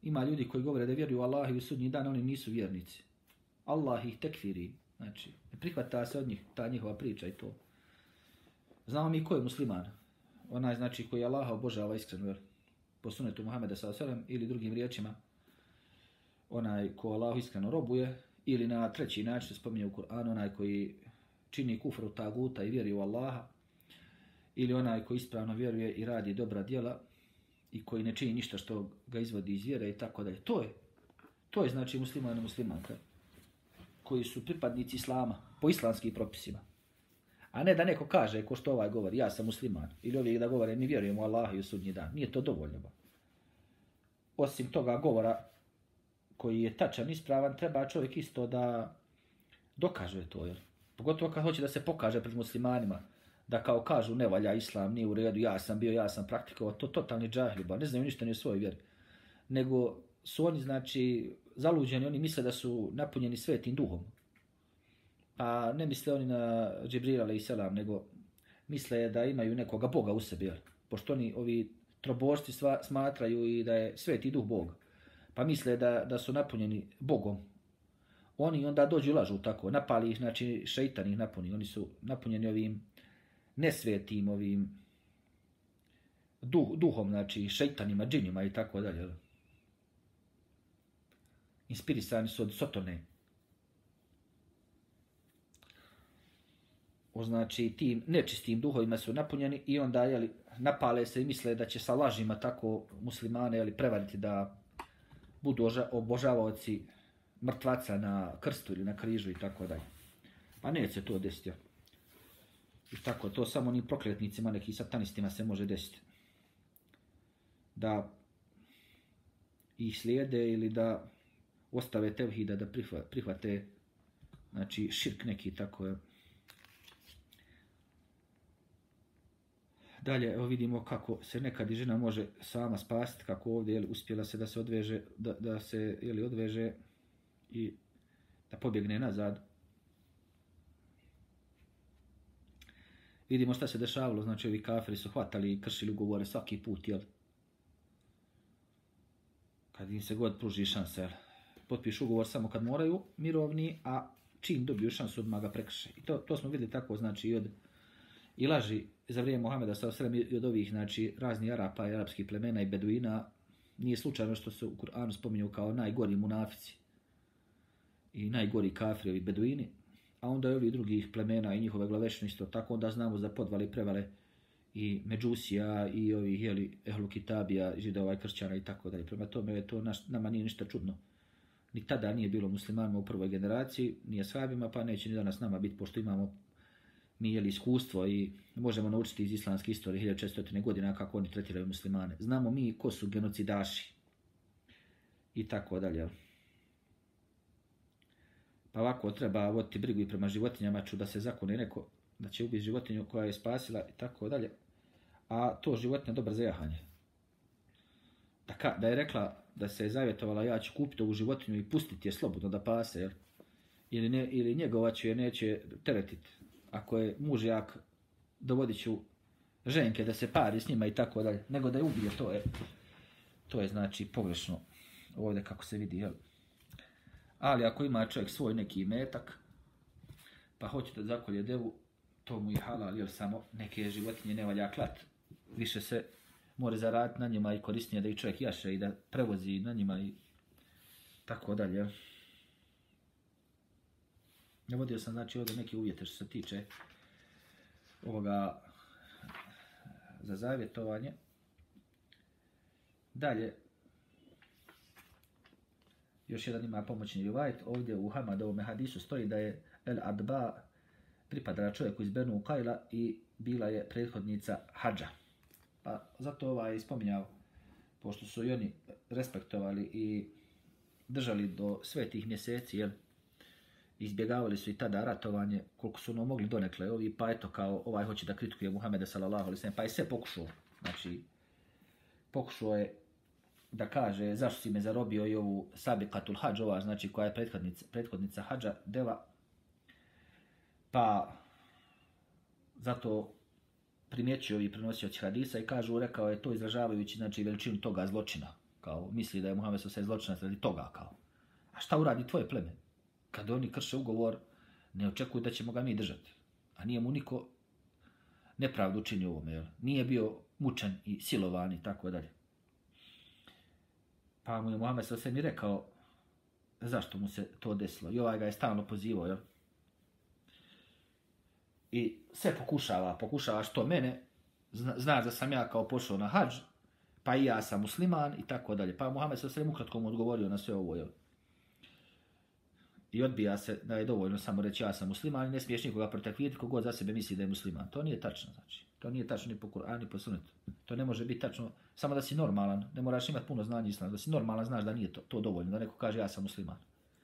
ima ljudi koji govore da vjeruju u Allah i u sudnji dan, oni nisu vjernici. Allah ih tekfiri. Znači, ne prihvata se od njih ta njihova priča i to. Znamo mi ko je musliman. Onaj znači koji Allaha obožava iskreno, po sunetu Muhameda s.a.v. ili drugim riječima, onaj ko Allahu iskreno robuje, ili na treći način se spominje u Kur'anu, onaj koji čini kufru taguta i vjeruje u Allaha, ili onaj koji ispravno vjeruje i radi dobra djela i koji ne čini ništa što ga izvodi iz vjere i tako dalje. To je znači musliman i muslimanka koji su pripadnici islama po islamskim propisima. A ne da neko kaže, ko što ovaj govori, ja sam musliman. Ili ovi da govore, mi vjerujemo u Allaha i u sudnji dan. Nije to dovoljno. Osim toga govora koji je tačan, ispravan, treba čovjek isto da dokaže to. Jer pogotovo kad hoće da se pokaže pred muslimanima, da kao kažu ne valja islam, nije u redu, ja sam praktikovao, to totalni džahili, ne znaju ništa ni o svojoj vjeri. Nego su oni, znači, zaluđeni, oni misle da su napunjeni svetim duhom. Pa ne misle oni na Džibrila alejhi selam, nego misle da imaju nekoga Boga u sebi. Pošto oni, ovi trobožci smatraju i da je sveti duh Bog. Pa misle da su napunjeni Bogom. Oni onda dođu i lažu tako. Napali ih, znači šeitan ih napuni. Oni su napunjeni ovim nesvetim, ovim duhom, znači šeitanima, džinima i tako dalje. Inspirisani su od Sotone. Znači tim nečistim duhovima su napunjeni i onda napale se i misle da će sa lažima tako muslimane prevariti da budu obožavaoci mrtvaca na krstu ili na križu i tako dalje. Pa neće se to desiti. I tako, to samo ni prokletnicima, neki satanistima se može desiti. Da ih slijede ili da ostave tevhida, da prihvate, znači širk neki, tako je. Dalje, evo vidimo kako se nekad i žena može sama spasiti, kako ovdje uspjela se da se odveže, da se odveže i da pobjegne nazad. Vidimo šta se dešavalo, znači ovi kafiri su hvatali i kršili ugovore svaki put, kad im se god pruži šansa, potpišu ugovor samo kad moraju, mirovni, a čim dobiju šansu odmah ga prekrše. I to smo vidjeli tako, znači i laži za vrijeme Muhameda s.a.v. i od ovih, znači, raznih Arapa i arapskih plemena i beduina. Nije slučajno što se u Kur'anu spominju kao najgori munafici i najgori kafiri, ovi beduini, a onda i ovi drugih plemena i njihove glavešine isto tako, onda znamo za podvale i prevale i Međusija i ovih ehlu kitabija, židova i kršćana i tako dalje. Prema tome to nama nije ništa čudno. Ni tada nije bilo muslimanima u prvoj generaciji, ni ashabima, pa neće ni danas nama biti, pošto imamo mi iskustvo i možemo naučiti iz islamske istorije 1400 godina kako oni tretiraju muslimane. Znamo mi ko su genocidaši i tako dalje. Pa ovako treba voditi brigu i prema životinjama, da se zakone neko da će ubiti životinju koja je spasila i tako dalje. A to životinja dobra za jahanje. Da je rekla da se je zavjetovala, ja ću kupiti ovu životinju i pustiti je slobodno da pase, ili njegovat ću je neće teretiti. Ako je muž jak, dovodit ću ženke da se pari s njima i tako dalje, nego da je ubije, to je znači pogrešno ovdje kako se vidi, Ali ako ima čovjek svoj neki metak, pa hoće da zakolje devu, to mu je halal, samo neke životinje ne valja klat. Više se more zaraditi na njima i korisnije da i čovjek jaše i da prevozi na njima i tako dalje. Navodio sam znači ovdje neke uvjete što se tiče ovoga za zavjetovanje. Dalje, još jedan ima pomoćni rivajet. Ovdje u Hamadovom hadisu stoji da je El Adba pripadala čovjeku iz Benu Kajla i bila je prethodnica hadža. Pa zato je spominjao, pošto su i oni respektovali i držali do svetih mjeseci, izbjegavali su i tada ratovanje, koliko su ono mogli donekle ovi, pa eto kao ovaj hoće da kritikuje Muhameda sallallahu alejhi ve sellem, pa je sve pokušao. Znači, pokušao je da kaže zašto si me zarobio i ovu Sabiqatul Hadž, ova znači koja je prethodnica hadža, deva, pa zato primjećuje i prenosioci hadisa i rekao je to izražavajući znači veličinu toga zločina. kao misli da je Muhammed sve zločinac radi toga kao. A šta uradi tvoje pleme? Kad oni krše ugovor, ne očekuju da ćemo ga mi držati. A nije mu niko nepravdu učinio ovome, jel? Nije bio mučen i silovan i tako dalje. Pa mu je Muhammed sve mi rekao zašto mu se to desilo. I ovaj ga je stalno pozivao, jel? I sve pokušava što mene, znaš da sam ja kao pošao na hadž, pa i ja sam musliman i tako dalje. Pa Muhammed sve ukratko mu odgovorio na sve ovo, jel? I odbija se da je dovoljno samo reći ja sam musliman i ne smiješ nikoga protekviti kogod za sebe misli da je musliman. To nije tačno, znači. To nije tačno ni po Kur'anu ni po sunnetu. To ne može biti tačno samo da si normalan. Ne moraš imati puno znanja islama. Da si normalan znaš da nije to dovoljno. Da neko kaže ja sam musliman.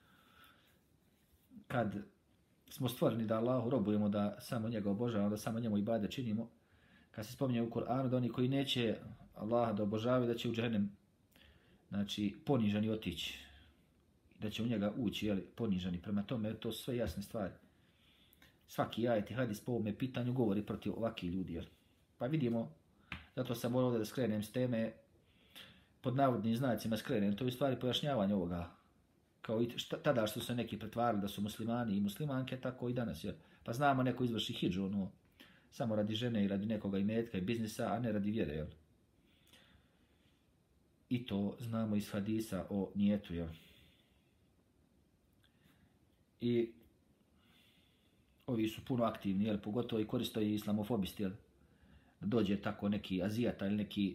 Kad smo stvoreni da Allahu robujemo, da samo njega obožavamo, da samo njemu ibade činimo, kad se spominje u Kur'anu da oni koji neće Allaha da obožavaju, da će u džehennem, znači, poniženi otići. Da će u njega ući, jeli, poniženi. Prema tome, to su sve jasne stvari. Svaki ajet i hadis po ovome pitanju govori protiv ovakvih ljudi, jel? Pa vidimo, zato sam morao da skrenem s teme, pod navodnim znacima skrenem, to je u stvari pojašnjavanje ovoga. Kao i tada što se neki pretvarali da su muslimani i muslimanke, tako i danas, jel? Pa znamo neko izvrši hidžu, ono, samo radi žene i radi nekoga imetka i biznisa, a ne radi vjere, jel? I to znamo iz hadisa o nijetu, jel? I ovi su puno aktivni, jel? Pogotovo i koriste i islamofobisti, jel? Da dođe tako neki Azijata ili neki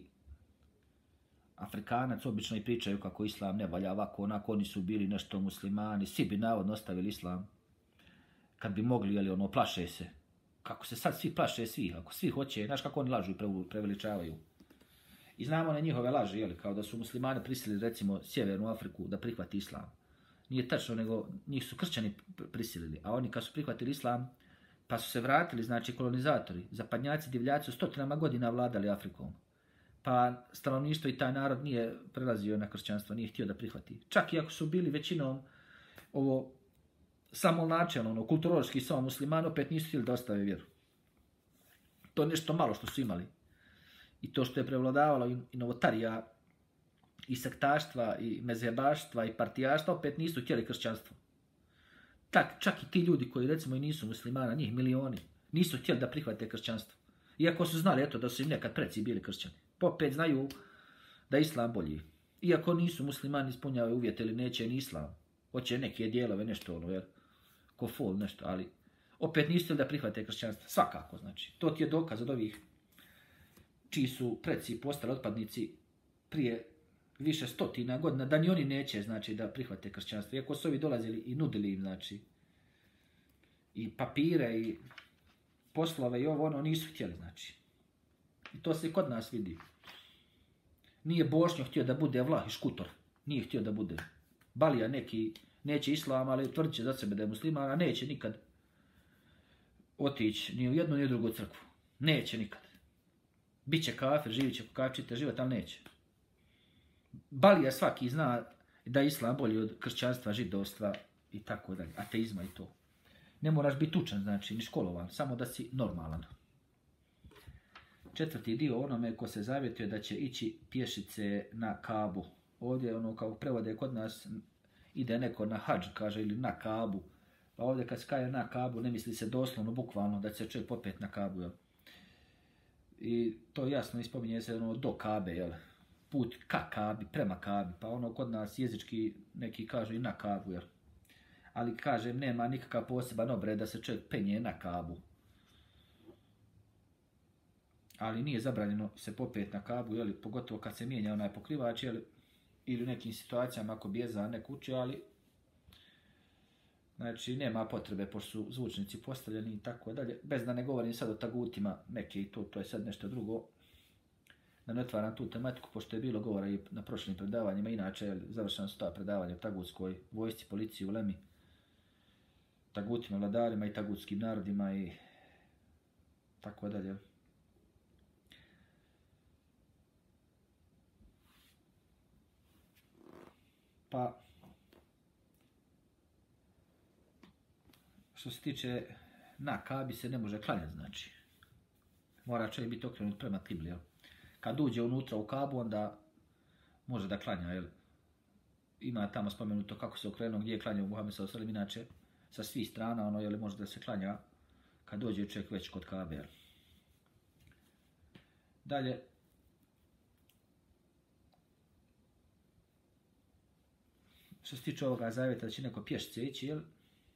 Afrikanac, obično i pričaju kako islam ne valja ovako, onako, oni su bili nešto muslimani, svi bi navodno ostavili islam. Kad bi mogli, jel, ono, plaše se. Kako se sad svi plaše svih, ako svi hoće, znaš kako oni lažu i preveličavaju. I znamo na njihove laži, jel, kao da su muslimani prisilili, recimo, Sjevernu Afriku da prihvati islam. Nije tačno, nego njih su kršćani prisilili, a oni kad su prihvatili islam, pa su se vratili, znači kolonizatori, zapadnjaci, divljaci, 100 godina vladali Afrikom. Pa stanovništvo i taj narod nije prelazio na kršćanstvo, nije htio da prihvati. Čak i ako su bili većinom ovo samo načelno, ono, kulturološki samo muslimani, opet nisu htjeli da ostave vjeru. To je nešto malo što su imali. I to što je prevladavalo i novotarija, i sektaštva, i mezhebaštva, i partijaštva, opet nisu htjeli kršćanstvo. Čak i ti ljudi koji recimo i nisu muslimana, njih milioni, nisu htjeli da prihvate kršćanstvo. Iako su znali, eto, da su im nekad preci bili kršćani. Pa opet znaju da je islam bolji. Iako nisu muslimani, ispunjavaju uvjete ili neće ni islam. Hoće neke dijelove, nešto ono, jer ko fol, nešto, ali opet nisu htjeli da prihvate kršćanstvo. Svakako, znači. To ti je dokaz od ovih čiji su preci postali otpadnici prije više stotina godina, da ni oni neće, znači, da prihvate kršćanstvo. Iako su ovi dolazili i nudili im, znači, i papire, i poslove, i ovo, ono, nisu htjeli, znači. I to se i kod nas vidi. Nije Bošnjo htio da bude Vlah i Škutor. Nije htio da bude. Balija neki neće islam, ali tvrdit će za sebe da je musliman, a neće nikad otići ni u jednu ni u drugu crkvu. Neće nikad. Biće kafir, živit će kafirčite život, ali neće. Balija svaki zna da je islam bolji od kršćanstva, židovstva i tako dalje. Ateizma i to. Ne moraš biti učen, znači, ni školovan, samo da si normalan. Četvrti dio onome ko se zavjetuje da će ići pješice na Kabu. Ovdje, ono, kao prevode kod nas, ide neko na hadž, kaže, ili na Kabu. Pa ovdje kad se kaže na Kabu, ne misli se doslovno, bukvalno, da će se čovjek popet na Kabu, jel? I to jasno ispominje se ono do Kabe, jel? Put ka Kabi, prema Kabi. Pa ono kod nas jezički neki kažu i na Kabu, jel? Ali kažem, nema nikakav poseban obred da se čovjek penje na Kabu. Ali nije zabranjeno se popet na Kabu, jel? Pogotovo kad se mijenja onaj pokrivač, jel? Ili u nekim situacijama ako bi je za neku uči, ali znači nema potrebe pošto su zvučnici postavljeni i tako dalje. Bez da ne govorim sad o tagutima neke i to je sad nešto drugo. Da ne otvaram tu tematiku, pošto je bilo govora i na prošlim predavanjima, inače jel, završena su ta predavanja o tagutskoj vojsci, policiji, ulemi, tagutima, vladarima i tagutskim narodima i tako dalje. Pa, što se tiče na Kabi se ne može klanjati, znači. Mora čovjek biti okrenut prema kibli, jel? Kad uđe unutra u Kabu, onda može da klanja, jel? Ima tamo spomenuto kako se okrenuo, gdje je klanjao Muhammed s.a.v. Inače, sa svih strana, ono, jel, može da se klanja kad dođe čovjek već kod Kabe, jel? Dalje, što se tiče ovoga zavjeta da će neko pješice ići, jel?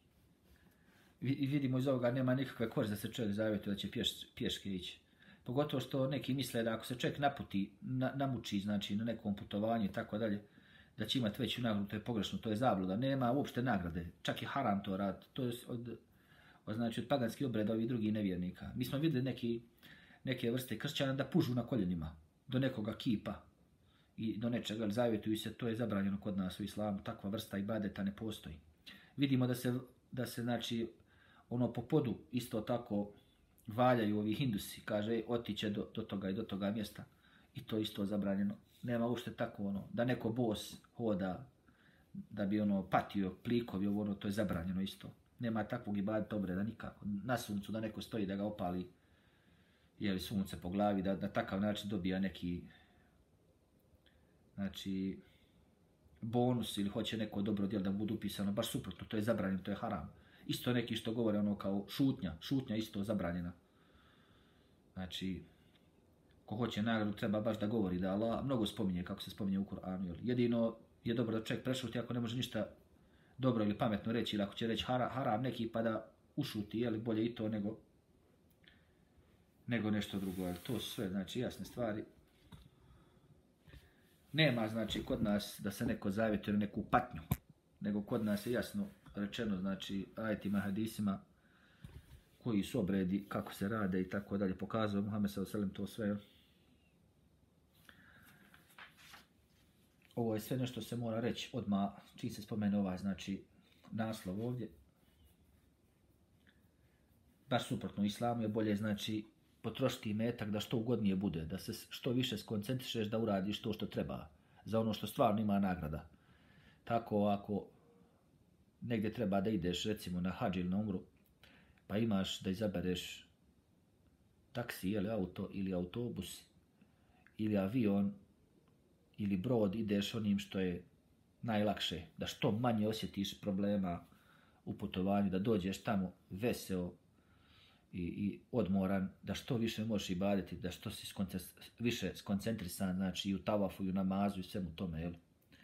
I vidimo iz ovoga nema nikakve koriste da se čovjek zavjetuje da će pješke ići. Pogotovo što neki misle da ako se čovjek namuči, znači na nekom putovanju i tako dalje, da će imati veću nagradu, to je pogrešno, to je zabluda. Nema uopšte nagrade, čak i haram to rad, to je od paganskih obreda ovih drugih nevjernika. Mi smo vidjeli neke vrste kršćana da pužu na koljenima do nekoga kipa i do nečega, ali zavjetuju se, to je zabranjeno kod nas u islamu, takva vrsta ibadeta ne postoji. Vidimo da se znači, ono po podu isto tako valjaju ovi hindusi, kaže otiće do toga i do toga mjesta i to isto zabranjeno. Nema uopšte tako ono, da neko bos hoda, da bi ono patio plikovi, ono, to je zabranjeno isto. Nema takvog ibadeta obreda nikako. Na suncu da neko stoji da ga opali, jeli sunce po glavi, da takav način dobija neki, znači, bonus ili hoće neko dobro djelo da budu upisano, baš suprotno, to je zabranjeno, to je haram. Isto neki što govore ono kao šutnja isto zabranjena. Znači, ko hoće nagradu treba baš da govori da Allah mnogo spominje kako se spominje u Kur'anu. Jedino je dobro da čovjek prešuti ako ne može ništa dobro ili pametno reći, ili ako će reći haram neki pa da ušuti, jel, bolje i to nego nešto drugo. Jel, to su sve, znači, jasne stvari. Nema, znači, kod nas da se neko zavjetuje neku patnju, nego kod nas je jasno rečeno, znači, ajetima, hadisima, koji su obredi, kako se rade i tako dalje, pokazuje Muhammed s.a.v. to sve. Ovo je sve nešto se mora reći odmah, čiji se spomene ovaj, znači, naslov ovdje. Baš suprotno, u islamu je bolje, znači, potrošiti imetak da što ugodnije bude, da se što više skoncentrišeš da uradiš to što treba, za ono što stvarno ima nagrada. Tako ako negdje treba da ideš, recimo na hadž ili na umru, pa imaš da izabereš taksi ili auto ili autobus ili avion ili brod, ideš onim što je najlakše, da što manje osjetiš problema u putovanju, da dođeš tamo veseo i odmoran, da što više možeš ibadeti, da što si više skoncentrisan, znači i u tavafu, i u namazu i svemu tome, jel?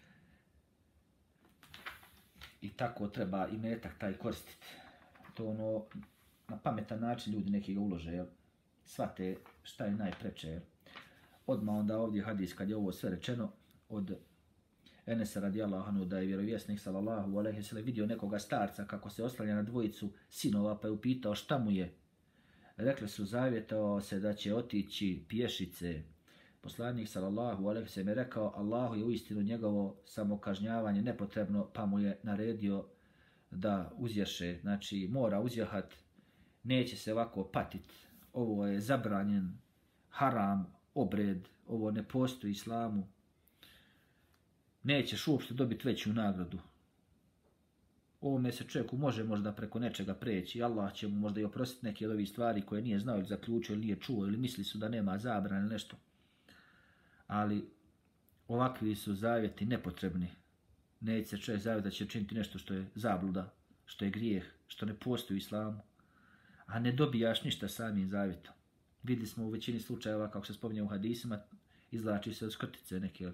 I tako treba imetak taj koristiti. To ono, na pametan način ljudi neki ga ulože, jel? Shvate šta je najpreče, jel? Odmah onda ovdje hadis, kad je ovo sve rečeno, od Enesa radijallahu anhu, da je vjerovjesnik sallallahu alejhi ve sellem vidio nekoga starca kako se oslanja na dvojicu sinova, pa je upitao šta mu je. Rekli su, zavjetao se da će otići pješice. Poslanik sallallahu alejhi ve sellem je rekao, Allahu je uistinu njegovo samokažnjavanje nepotrebno, pa mu je naredio da uzješe, znači mora uzjahat, neće se ovako patit. Ovo je zabranjen haram obred, ovo ne postoji u islamu. Nećeš uopšte dobiti veću nagradu. Ovome se čovjeku može možda preko nečega preći. Allah će mu možda i oprostiti neke od ovih stvari koje nije znao ili zaključio ili nije čuo ili misli su da nema zabrane ili nešto. Ali ovakvi su zavjeti nepotrebni. Neće se čovjek zavjeti da će učiniti nešto što je zabluda, što je grijeh, što ne postoji u islamu. A ne dobijaš ništa samim zavjetom. Vidjeli smo u većini slučajeva, kako se spominje u hadisima, izvlači se od škrtice neke.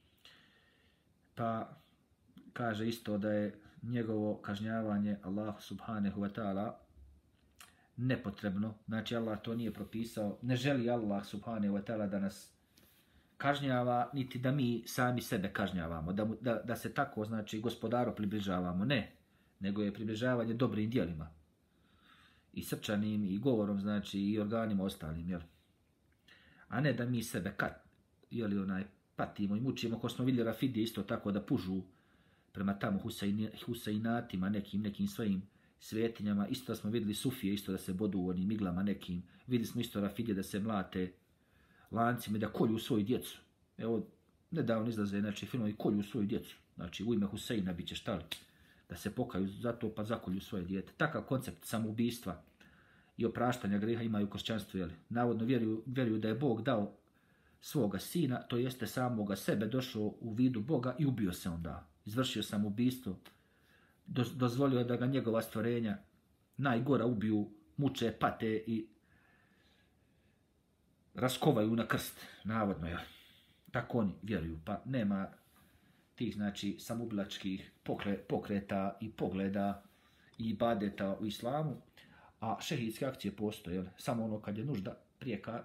Pa kaže isto da je njegovo kažnjavanje Allahu subhanahu wa ta'ala nepotrebno. Znači Allah to nije propisao. Ne želi Allah subhanahu wa ta'ala da nas kažnjava, niti da mi sami sebe kažnjavamo. Da se tako, znači, gospodaru približavamo. Ne. Nego je približavanje dobrim djelima. I srčanim, i govorom, znači, i organima ostalim, jel? A ne da mi sebe patimo i mučimo, ko smo vidjeli Rafidije isto tako da pužu prema tamo Husainatima, nekim svojim svetinjama. Isto smo vidjeli Sufije, isto da se bodu u onim iglama nekim. Vidjeli smo isto Rafidije da se mlate lancima i da kolju svoju djecu. Evo, nedavno izlaze, znači, filmovi kolju svoju djecu. Znači, u ime Huseina bit će štali. Da se pokaju za to pa zakolju svoje dijete. Takav koncept samoubistva i opraštanja grijeha imaju u kršćanstvu, jel? Navodno vjeruju da je Bog dao svoga sina, to jeste samoga sebe, došao u vidu Boga i ubio se onda. Izvršio sam ubistvo, dozvolio da ga njegova stvorenja najgora ubiju, muče, pate i raskovaju na krst, navodno, ja. Tako oni vjeruju, pa nema tih, znači, samoubilačkih pokreta i pogleda i ibadeta u islamu, a šehidske akcije postoje, samo ono kad je nužda prijeka.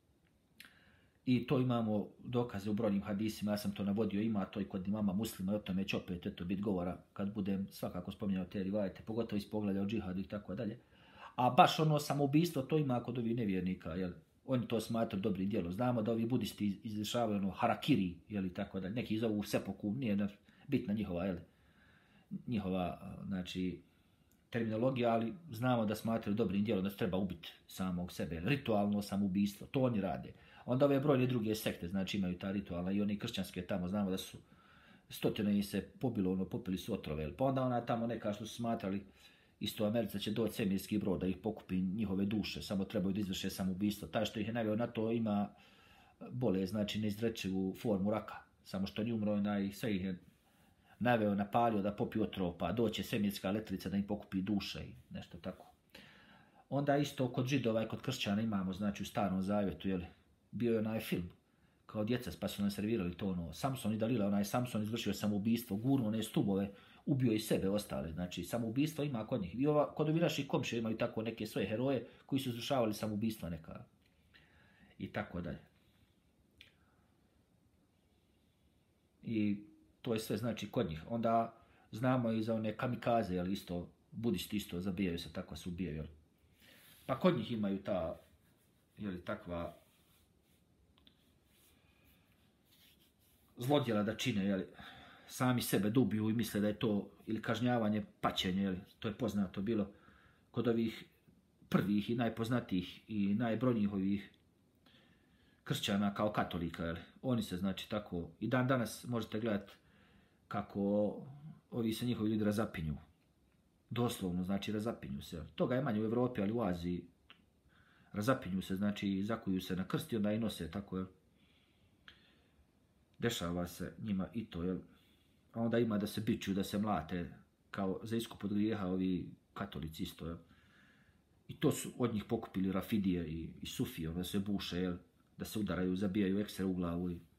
I to imamo dokaze u brojnim hadisima, ja sam to navodio, ima to i kod imama Muslima, i o tome će opet biti govora kad budem svakako spominjao te rivajete, pogotovo iz pogleda o džihadu i tako dalje. A baš ono samoubistvo, to ima kod ovih nevjernika, jel? Oni to smatraju dobrim djelom. Znamo da ovi budisti izvršavaju ono harakiri, jel, tako da neki zovu sepoku, nije bitna njihova, jel, njihova, znači, terminologija, ali znamo da smatraju dobrim djelom da se treba ubiti samog sebe, ritualno samoubistvo, to oni rade. Onda ove brojne druge sekte, znači, imaju ta ritualna i oni kršćanske tamo, znamo da su stotine i se pobilo, ono, popili su otrove, pa onda ona tamo neka što su smatrali, isto America će doći svemirski brod da ih pokupi njihove duše, samo trebaju da izvrše samoubistvo. Taj što ih je naveo na to ima bolest, znači neizrečivu formu raka, samo što ni umro i sve ih je naveo, napalio da popiju otrov, pa doće svemirska letrica da im pokupi duše i nešto tako. Onda isto kod židova i kod kršćana imamo, znači u Starom Zavjetu, jel, bio je onaj film, kao djeca, pa su nam servirali to ono, Samson i Dalila, onaj Samson izvršio samoubistvo, gurnuo one stubove, ubio i sebe ostale, znači samoubistvo ima kod njih. I kod ovih naših komšija imaju tako neke svoje heroje koji su izvršavali samoubistva neka i tako dalje. I to je sve znači kod njih. Onda znamo i za one kamikaze, jel, isto, budisti isto zabijaju se, tako se ubijaju, jel. Pa kod njih imaju ta, jel, takva zlodjela da čine, jel, sami sebe da ubiju i misle da je to ili kažnjavanje, paćenje, jel, to je poznato bilo kod ovih prvih i najpoznatijih i najbrojnijih ovih kršćana kao katolika, jel. Oni se, znači, tako, i dan danas možete gledati kako ovi se njihovi ljudi razapinju. Doslovno, znači, razapinju se. Toga je manje u Evropi, ali u Aziji razapinju se, znači, zakuju se na krst i onda i nose tako, jel. Dešava se njima i to, jel. A onda ima da se biču, da se mlate, kao za iskup od grijeha ovi katolici isto, jel. I to su od njih pokupili Rafidije i Sufije, da se buše, jel, da se udaraju, zabijaju ekser u glavu i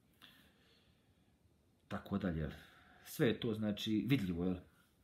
tako dalje, jel. Sve je to, znači, vidljivo, jel.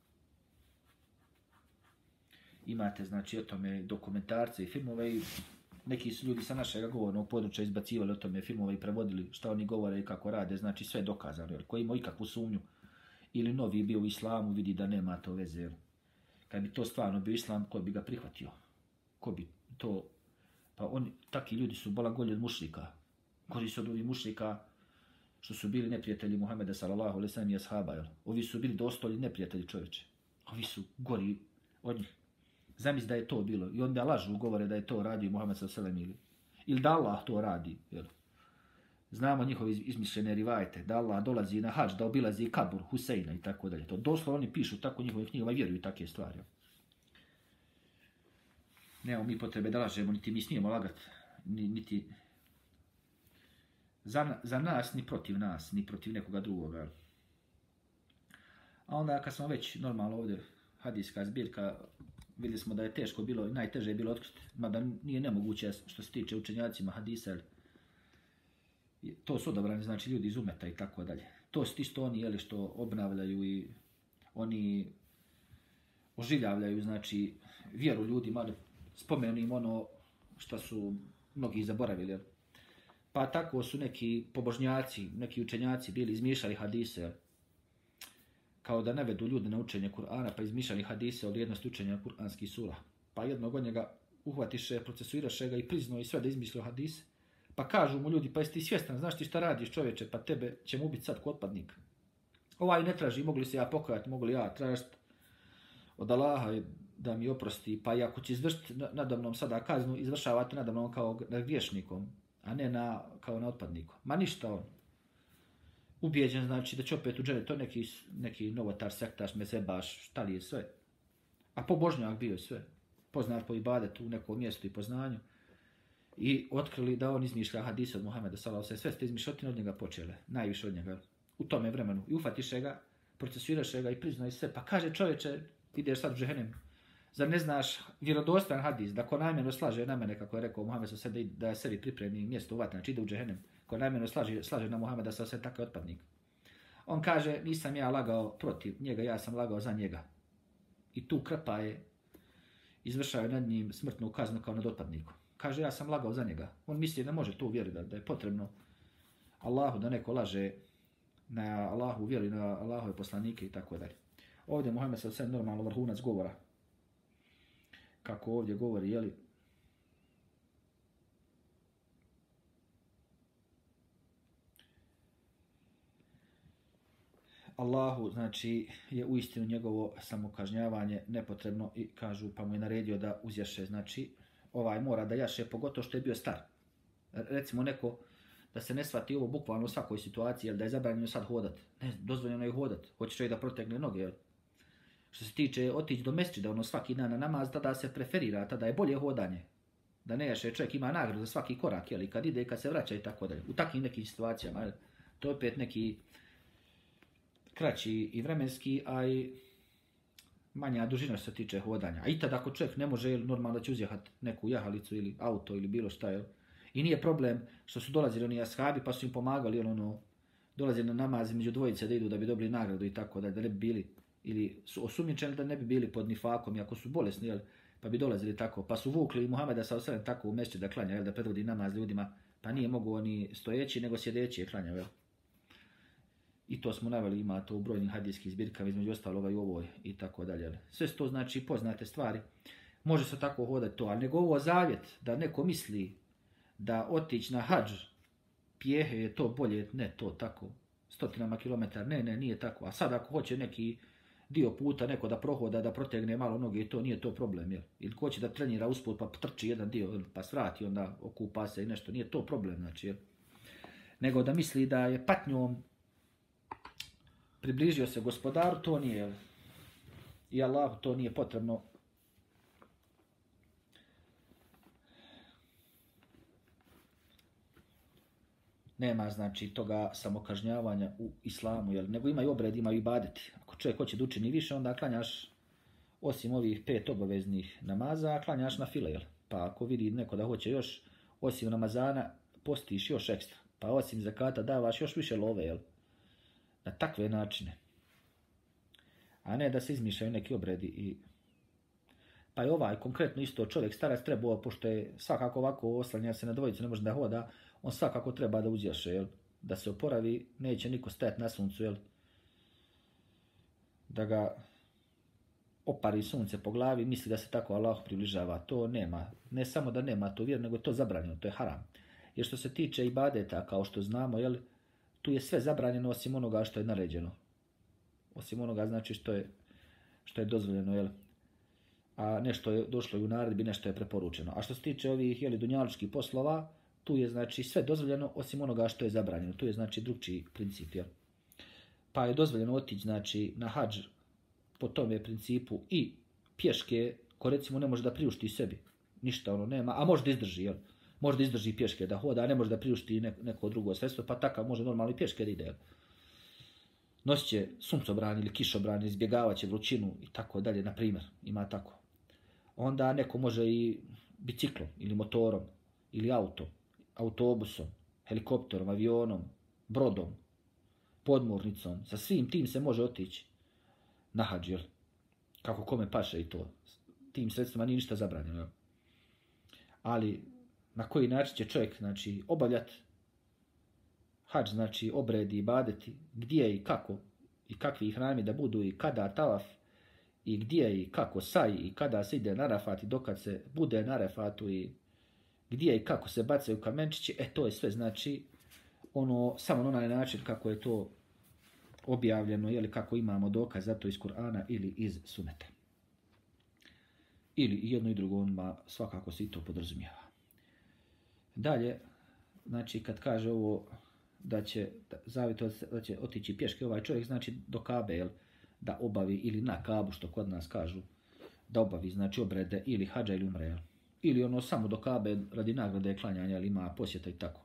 Imate, znači, o tome dokumentarce i filmove i neki su ljudi sa našeg govornog područja izbacivali o tome filmove i prevodili šta oni govore i kako rade, znači sve je dokazano, jel. Ko ima ikakvu sumnju ili novi bio u islamu, vidi da nema to veze, jel. Kad bi to stvarno bio islam, ko bi ga prihvatio? Ko bi to... Pa oni, takvi ljudi su bolan golji od mušrika. Gori su od ovih mušrika što su bili neprijatelji Muhameda sallallahu alejhi ve sellem i ashaba, jel. Ovi su bili dostojni neprijatelji čovječe. Ovi su gori od njih. Zamisli da je to bilo. I onda lažu, govore da je to radio Muhammed sallallahu alejhi ve sellem ili da Allah to radi, jel. Znamo njihove izmišljene rivajete, da Allah dolazi na hadž, da obilazi kabur Huseina i tako dalje. To doslovno oni pišu tako njihovim knjigama i vjeruju takve stvari. Nemamo mi potrebe da lažemo, niti mi smijemo lagati, niti za nas, ni protiv nekoga drugoga. A onda kad smo već normalno ovdje, hadijska zbirka, vidjeli smo da je teško bilo, najteže je bilo otkriti, mada nije nemoguće što se tiče učenjacima hadisa, to su odabrani, znači, ljudi iz umeta i tako dalje. To su isto oni, jeli, što obnavljaju i oni oživljavljaju, znači, vjeru ljudima, spomenu im ono što su mnogi zaboravili. Pa tako su neki pobožnjaci, neki učenjaci bili izmišljali hadise, kao da navedu ljude na učenje Kur'ana, pa izmišljali hadise o vrijednosti učenja kur'anskih sura. Pa jednog od njega uhvatiše, procesuiraše ga i priznao i sve da izmišljaju hadise. Pa kažu mu ljudi, pa jesi ti svjestan, znaš ti šta radiš čovječe, pa tebe ćemo ubiti sad ko otpadnika. Ovaj ne traži, mogu li se ja pokajati, mogu li ja tražiti od Allaha da mi oprosti, pa i ako će izvršiti nadamnom sada kaznu, izvršavate nadamnom kao griješnikom, a ne kao na otpadniku. Ma ništa on. Ubijeđen, znači da će opet u dženet, to neki novotar, sektaš, mezebaš, šta li je sve. A pobožnjak bio je sve. Poznat po ibadetu u nekom mjestu i poznanju. i otkrili da on izmišlja hadise od Muhameda sallallahu alejhi ve sellem, sve ste izmišljotine od njega počele, najviše od njega u tome vremenu. I ufatiše ga, procesuiraše ga i priznaju sve. Pa kaže čovječe, ideš sad u džehennem. Zar ne znaš vjerodostan hadis, da ko namjerno slaže na mene, kako je rekao Muhammed sallallahu alejhi ve sellem, da sebi pripremi mjesto u vatri, znači ide u džehennem. Ko namjerno slaže na Muhameda sallallahu alejhi ve sellem, takav otpadnik. On kaže, nisam ja lagao protiv njega, ja sam lagao za njega. I tu krpa je izvršava nad njim smrtnu kaznu kao nad otpadnikom. Kaže, ja sam lagao za njega. On misli da može to uvjeriti, da je potrebno Allahu da neko laže na Allahu vjeri, na Allahove poslanike i tako dalje. Ovdje Muhammed sallallahu alejhi ve sellem normalno vrhunac govora. Kako ovdje govori, jeli, Allahu, znači, je uistinu njegovo samokažnjavanje nepotrebno i kažu, pa mu je naredio da uzjaše, znači, ovaj mora da jaše, pogotovo što je bio star. Recimo neko, da se ne shvati ovo bukvalno u svakoj situaciji, jel, da je zabranjeno sad hodat. Ne, dozvoljeno je hodat. Hoće čovjek da protegne noge, jel. Što se tiče otići do mesdžida, ono svaki dan na namaz, tada se preferira, tada je bolje hodanje. Da ne jaše, čovjek ima nagradu za svaki korak, jel, i kad ide i kad se vraća i tako dalje. U takvim nekim situacijama, jel, to je opet neki kraći i vremenski, a i manja dužina što se tiče hodanja. A i tada ako čovjek ne može, jel, normalno da će uzjehati neku jahalicu ili auto ili bilo šta, jel. I nije problem što su dolazili oni ashabi pa su im pomagali, jel, ono, dolazili na namaz među dvojice da idu da bi dobili nagradu i tako da ne bi bili, ili su osumnjičeni da ne bi bili pod nifakom, iako su bolesni, jel, pa bi dolazili tako. Pa su vukli Muhameda sallallahu alejhi ve sellem tako u mesdžid da klanja, jel, da predvodi namaz ljudima, pa nije mogao ni stojeći nego sjedeći je klanjao, jel. I to smo naveli, ima to u brojnim hadijskih zbirkama, između ostaloga i ovoj i tako dalje. Sve su to znači poznate stvari. Može se tako hodati to, ali nego ovo zavjet da neko misli da otići na hadž pijehe je to bolje, ne to tako, stotinama kilometara, ne, nije tako. A sad ako hoće neki dio puta neko da prohoda, da protegne malo noge, to nije to problem, jel? Ili ko će da trenira usput pa trči jedan dio, pa svrati, onda okupa se i nešto, nije to problem, znači, jel? Nego da misli da je patnjom približio se gospodaru, to nije, jel? I Allah to nije potrebno. Nema, znači, toga samokažnjavanja u islamu, jel? Nego imaju obred, imaju ibadeti. Ako čovjek hoće da učini više, onda klanjaš, osim ovih 5 obaveznih namaza, klanjaš na file, jel? Pa ako vidi neko da hoće još, osim Ramazana, postiš još ekstra. Pa osim zakata davaš još više love, jel? Na takve načine. A ne da se izmišljaju neki obredi i... Pa je ovaj konkretno isto čovjek starac trebao, pošto je svakako ovako oslanja se na dvojicu, ne može da hoda, on svakako treba da uzjaše, jel? Da se oporavi, neće niko stajati na suncu, jel? Da ga opari sunce po glavi, misli da se tako Allah približava. To nema. Ne samo da nema to vjer, nego je to zabranjeno, to je haram. Jer što se tiče ibadeta, kao što znamo, jel? Tu je sve zabranjeno osim onoga što je naređeno. Osim onoga, znači, što je dozvoljeno, jel? A nešto je došlo i u naredbi, nešto je preporučeno. A što se tiče ovih, jeli, dunjaličkih poslova, tu je, znači, sve dozvoljeno osim onoga što je zabranjeno. Tu je, znači, drugčiji princip, jel? Pa je dozvoljeno otići, znači, na hadž po tome principu i pješke, ko recimo ne može da priušti sebi. Ništa ono nema, a može da izdrži, jel? Može da izdrži pješke da hoda, a ne može da priušti neko drugo sredstvo, pa takav može normalno i pješke da ide, jel? Nosit će suncobran ili kišobran, izbjegavat će vrućinu i tako dalje, na primjer, ima tako. Onda neko može i biciklom ili motorom ili autobusom, helikopterom, avionom, brodom, podmornicom, sa svim tim se može otići na hadž, jel? Kako kome paše i to. Tim sredstvima nije ništa zabranjeno, jel? Ali na koji način će čovjek, znači, obavljati hadž, znači, obredi, ibadeti, gdje i kako i kakvi hrami da budu i kada tavaf i gdje i kako saj i kada se ide na Arafat i dokad se bude na Arafatu i gdje i kako se bacaju kamenčići, to je sve, znači, ono, samo na onaj način kako je to objavljeno, jeli, kako imamo dokaz za to iz Kur'ana ili iz Suneta. Ili jedno i drugo, onima svakako se i to podrazumijeva. Dalje, znači, kad kaže ovo da će otići pješke ovaj čovjek, znači do Kabe, jel, da obavi, ili na Kabu, što kod nas kažu, da obavi, znači, obrede ili hadža ili umre, jel. ili ono samo do Kabe radi nagrade klanjanja, ali ima posjeta i tako.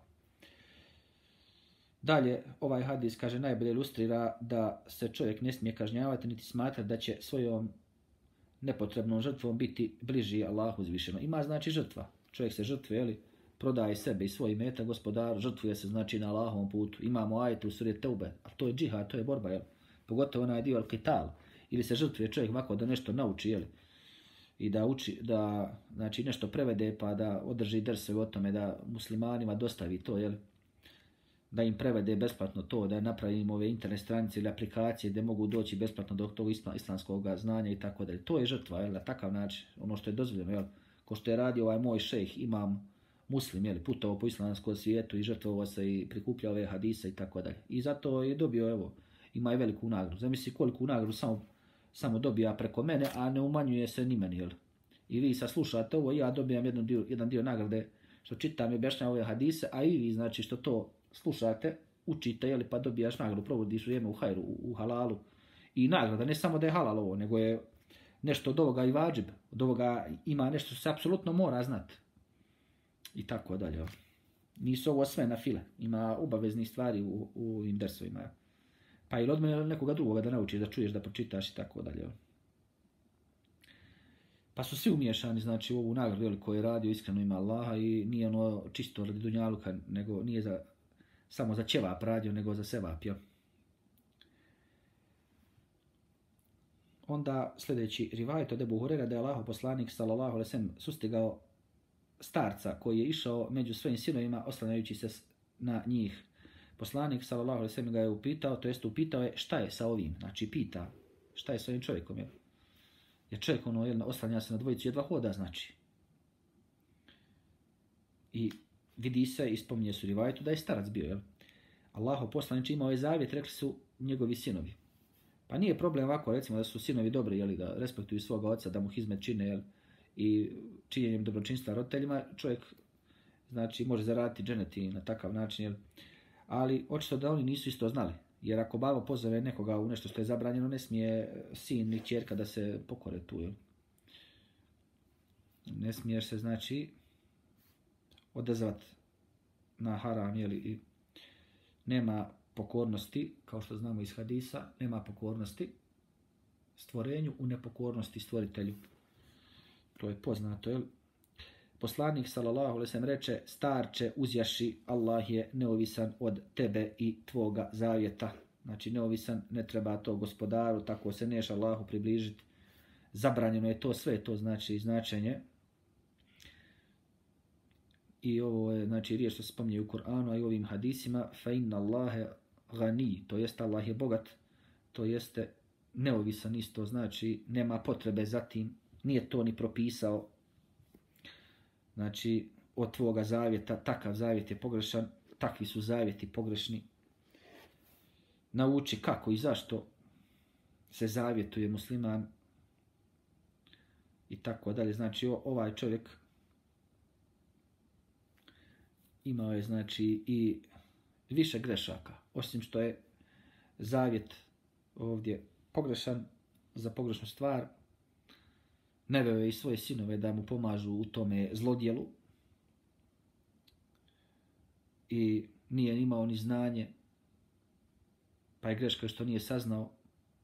Dalje, ovaj hadis kaže najbolje ilustrira da se čovjek ne smije kažnjavati niti smatrati da će svojom nepotrebnom žrtvom biti bliži Allahu uzvišeno. Ima znači žrtva. Čovjek se žrtvuje, jeli, prodaje sebe i svoj imetak gospodaru, žrtvuje se znači na Allahovom putu. Imamo ajet u suri Teube, a to je džihad, to je borba, jel? Pogotovo onaj dio al-qital. Ili se žrtvuje čovjek ovako da nešto nauči, jel? I da uči, da znači nešto prevede pa da održi drsove o tome, da muslimanima dostavi to, jel? Da im prevede besplatno to, da napravimo ove internet stranice ili aplikacije gdje mogu doći besplatno do tog islamskog znanja i tako dalje. To je žrtva, jel, na takav način, ono što je dozvoljeno, jel, ko što je radio ovaj moj šejh, imam muslim, jel, putovao po islamskom svijetu i žrtvovao se i prikupljao ove hadise i tako dalje. I zato je dobio, evo, ima i veliku nagradu. Zamisli koliku nagradu samo dobija preko mene, a ne umanjuje se ni meni, jel. I vi sad slušate ovo, ja dobijam jedan dio nagrade što čitam i objašnjam ove hadise, a i vi, znači, što to slušate, učite, jeli, pa dobijaš nagradu, provodiš vrijeme u hajru, u halalu. I nagrada, ne samo da je halal ovo, nego je nešto od ovoga i vađib, od ovoga ima nešto što se apsolutno mora znati. I tako dalje. Nisu ovo sve na file, ima obaveznih stvari u dersovima. Pa ili od mene nekoga drugoga da naučiš, da čuješ, da pročitaš i tako dalje. Pa su svi umiješani, znači, u ovu nagradu, jeli, koju je radio iskreno ima Allaha i nije ono čisto radi dunjaluka, nego nije samo za ćevap radio, nego za sevap, jel? Onda sljedeći rivajet od Ebu Hurera da je Allahov poslanik sallallahu alejhi ve sellem sustigao starca koji je išao među svojim sinovima oslanjajući se na njih. Poslanik sallallahu alejhi ve sellem ga je upitao, to jest upitao je šta je sa ovim, znači pita šta je sa ovim čovjekom, jel? Jer čovjek ono, jel, oslanja se na dvojicu, jedva hoda, znači. I vidi se i spominje su rivajetu da je starac bio, jel? Allahov poslanik imao je zavjet, rekli su njegovi sinovi. Pa nije problem ovako, recimo da su sinovi dobri, jel, da respektuju svoga oca, da mu hizmet čine, jel, i činjenjem dobročinstva roditeljima, čovjek, znači, može zaraditi dženeti na takav način, jel. Ali očito da oni nisu isto znali. Jer ako babo pozove nekoga u nešto što je zabranjeno, ne smije sin ni ćerka da se pokore tu, jel. Ne smiješ se, znači, odazvati na haram, jel, i nema pokornosti, kao što znamo iz hadisa, nema pokornosti stvorenju u nepokornosti stvoritelju. To je poznato, jel? Poslanik sallallahu alejhi ve sellem reče: starče, uzjaši, Allah je neovisan od tebe i tvoga zavjeta. Znači neovisan, ne treba to gospodaru, tako se neš Allahu približiti. Zabranjeno je to sve, to znači značenje. I ovo je, znači, riječ što se spominje u Kur'anu, a i ovim hadisima, fa inna Allahe gani, to jest Allah je bogat, to jeste neovisan isto, znači nema potrebe za tim, nije to ni propisao. Znači, od tvoga zavjeta, takav zavjet je pogrešan, takvi su zavjeti pogrešni. Nauči kako i zašto se zavjetuje musliman i tako dalje. Znači, ovaj čovjek imao je, znači, i više grešaka. Osim što je zavjet ovdje pogrešan za pogrešnu stvar, naveo je i svoje sinove da mu pomažu u tome zlodjelu i nije imao ni znanje, pa je greška što nije saznao.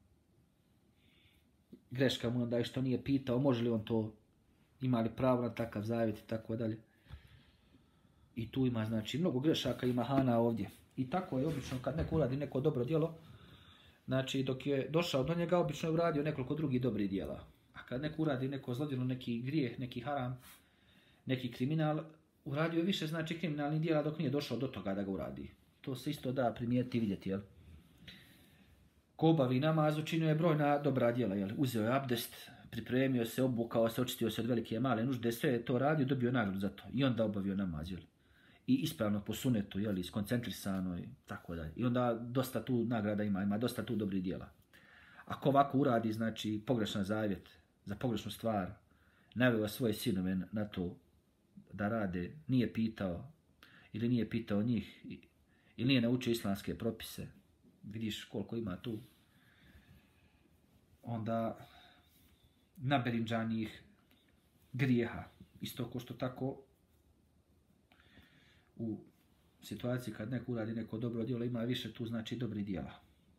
Greška mu onda je što nije pitao može li on to, ima li pravo na takav zavjet i tako dalje. I tu ima, znači, mnogo grešaka i mahana ovdje. I tako je obično kad neko uradi neko dobro djelo, znači dok je došao do njega, obično je uradio nekoliko drugih dobrih djela. A kad neko uradi neko zlodjelo, neki grijeh, neki haram, neki kriminal, uradio je više, znači, kriminalnih djela dok nije došao do toga da ga uradi. To se isto da primijetiti i vidjeti, jel? Ko obavi namaz, učinio je brojna dobra djela, jel? Uzeo je abdest, pripremio se, obukao se, očistio se od velike male nužde, sve je to radio, dobio nagradu za to. I onda obavio namaz, jel? I ispravno po sunetu, jel, skoncentrisano i tako dalje. I onda dosta tu nagrada ima dosta tu dobrih djela. Ako ovako uradi, znači, pogrešan zavjet za pogrešnu stvar, naveo svoje sinove na to da rade, nije pitao ili nije pitao njih ili nije naučio islamske propise, vidiš koliko ima tu, onda naberidžanih grijeha. Isto ko što tako u situaciji kad neko uradi neko dobro djelo, ima više tu znači dobri djela.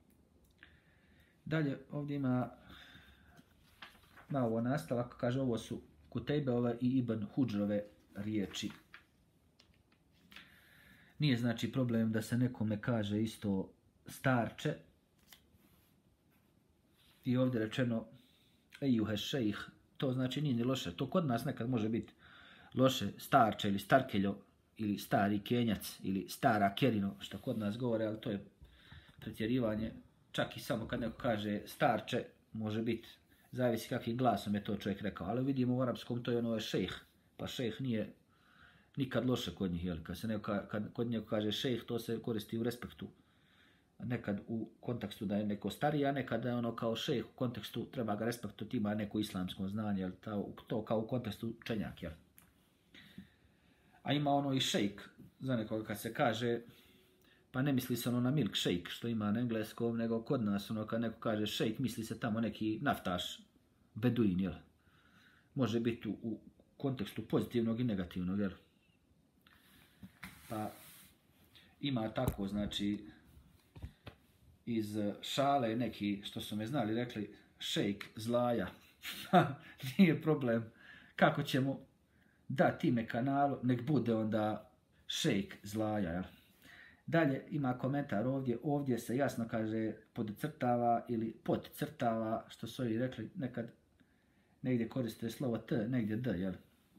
Dalje ovdje ima na ovo nastavak, kaže ovo su Kutejbeove i Ibn Hudžrove riječi. Nije znači problem da se nekome kaže isto starče. I ovdje rečeno ejuhe šejh, to znači nije ni loše. To kod nas nekad može biti loše, starče ili starkeljo ili stari kenjac ili stara kerino, što kod nas govore, ali to je pretjerivanje. Čak i samo kad neko kaže starče, može biti, zavisi kakvim glasom je to čovjek rekao. Ali vidimo u arapskom to je ono šejh, pa šejh nije nikad loše kod njih. Jel? Kad kod njega kaže šejh, to se koristi u respektu. Nekad u kontekstu da je neko stariji, a nekad da je ono kao šejh u kontekstu treba ga respektovati, ima neko islamsko znanje, jel? To kao u kontekstu učenjak. Jel? A ima ono i shake, za nekoga kad se kaže, pa ne misli se ono na milkshake što ima na engleskom, nego kod nas ono kad neko kaže shake, misli se tamo neki naftaš, beduin, jel? Može biti u kontekstu pozitivnog i negativnog, jel? Pa ima tako, znači, iz šale neki što su me znali rekli šejk zlaja. Nije problem. Kako ćemo dati ime kanalu, nek bude onda šejk zlaja. Jel? Dalje ima komentar ovdje se jasno kaže podcrtava ili podcrtava, što su ovi rekli nekad negdje koriste slovo t, negdje d, jel?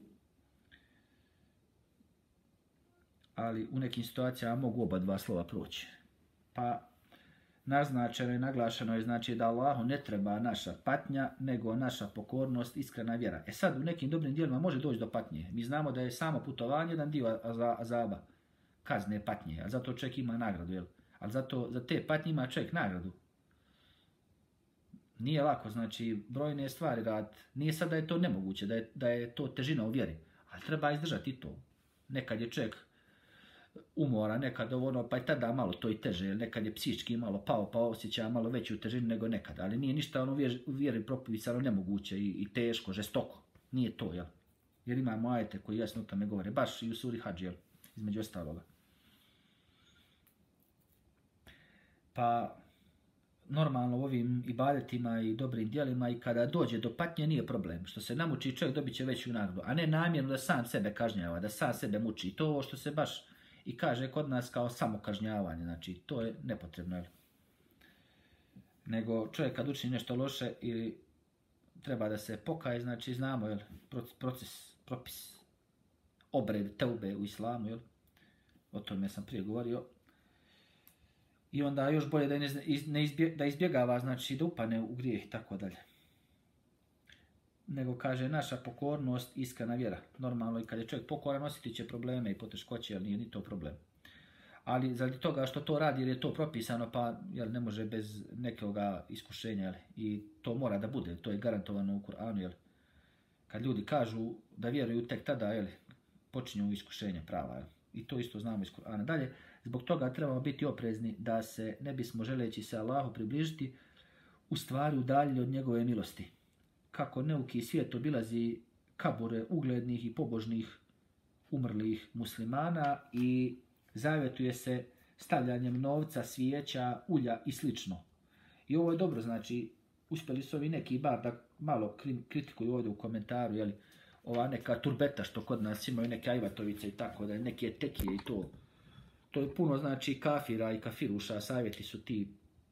Ali u nekim situacijama mogu oba dva slova proći. Pa naznačeno i naglašeno je znači da Allahu ne treba naša patnja, nego naša pokornost, iskrena vjera. Sad u nekim dobrim djelima može doći do patnje. Mi znamo da je samo putovanje jedan dio azaba, kazne patnje, a zato čovjek ima nagradu. Jel? Ali zato za te patnje ima čovjek nagradu. Nije lako, znači brojne stvari raditi. Nije sad da je to nemoguće, da je to težina u vjeri, ali treba izdržati to. Nekad je čovjek umora, nekad ono, pa i tada malo to i teže, nekad je psihički malo pao, pa osjeća malo veću težinu nego nekad, ali nije ništa ono u vjeri propisano nemoguće i teško, žestoko, nije to, jel? Jer imamo ajete koji jasno o tome govore, baš i u suri Hadž, jel? Između ostaloga. Pa normalno u ovim ibadetima i dobrim djelima i kada dođe do patnje nije problem. Što se namuči čovjek dobit će veću nagradu, a ne namjerno da sam sebe kažnjava, da sam sebe muči. To ovo što se baš i kaže kod nas kao samokažnjavanje, znači to je nepotrebno. Jel? Nego čovjek kad učini nešto loše ili treba da se pokaje, znači znamo jel, propis, obred teube u islamu, jel? O tome sam prije govorio. I onda još bolje da izbjegava, znači da upane u grijeh i tako dalje. Nego kaže naša pokornost, iskrena vjera. Normalno i kad je čovjek pokoran osjetit će probleme i poteškoće, jer nije ni to problem. Ali zaradi toga što to radi jer je to propisano, pa jel, ne može bez nekoga iskušenja. Jel? I to mora da bude, to je garantovano u Kur'anu. Jel? Kad ljudi kažu da vjeruju tek tada, jel, počinju iskušenje prava. Jel? I to isto znamo iz Kur'ana. Dalje, zbog toga trebamo biti oprezni da se ne bismo želeći se Allahu približiti u stvari udaljili od njegove milosti. Kako neuki svijet obilazi kabure uglednih i pobožnih umrlih muslimana i zavjetuje se stavljanjem novca, svijeća, ulja i slično. I ovo je dobro, znači uspjeli su ovi neki bar da malo kritikuju ovdje u komentaru, jeli, ova neka turbeta što kod nas imaju neke ajvatovice i tako da neke tekije i to. To je puno znači kafira i kafiruša, savjeti su ti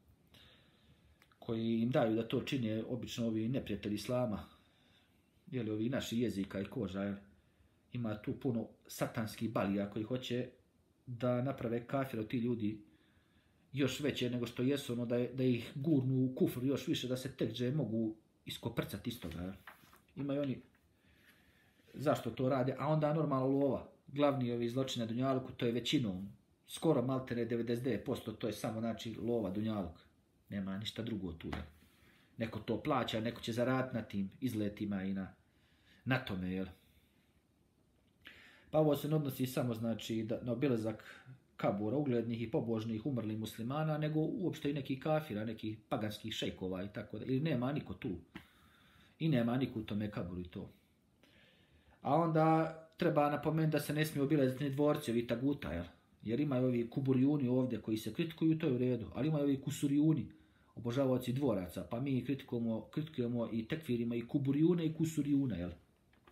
koji im daju da to čine obično ovi neprijatelji islama, jeli ovi naši jezika i koža, jel? Ima tu puno satanskih balija koji hoće da naprave kafira od ti ljudi još veće nego što jesu, ono da ih gurnu u kufr još više, da se tekđe mogu iskoprcati iz toga. Jel? Imaju oni zašto to rade, a onda normalno lova. Glavni ovi zločine na Dunjaluku, to je većinom, skoro maltene 99%, to je samo znači lova Dunjaluk. Nema ništa drugo tu. Jel? Neko to plaća, neko će zaraditi na tim izletima i na tome. Jel? Pa ovo se ne odnosi samo znači na obilazak kabura uglednih i pobožnih umrlih muslimana, nego uopšte i nekih kafira, nekih paganskih šejkova i tako da. Ili nema niko tu. I nema niko u tome kaburu i to. A onda treba napomenuti da se ne smije obilaziti ni dvorci ovih taguta, jel? Jer imaju ovi kuburijuni ovdje koji se kritikuju, to je u redu, ali imaju ovi kusurijuni, obožavaoci dvoraca, pa mi kritikujemo i tekfirimo i kuburijune i kusurijune, jel?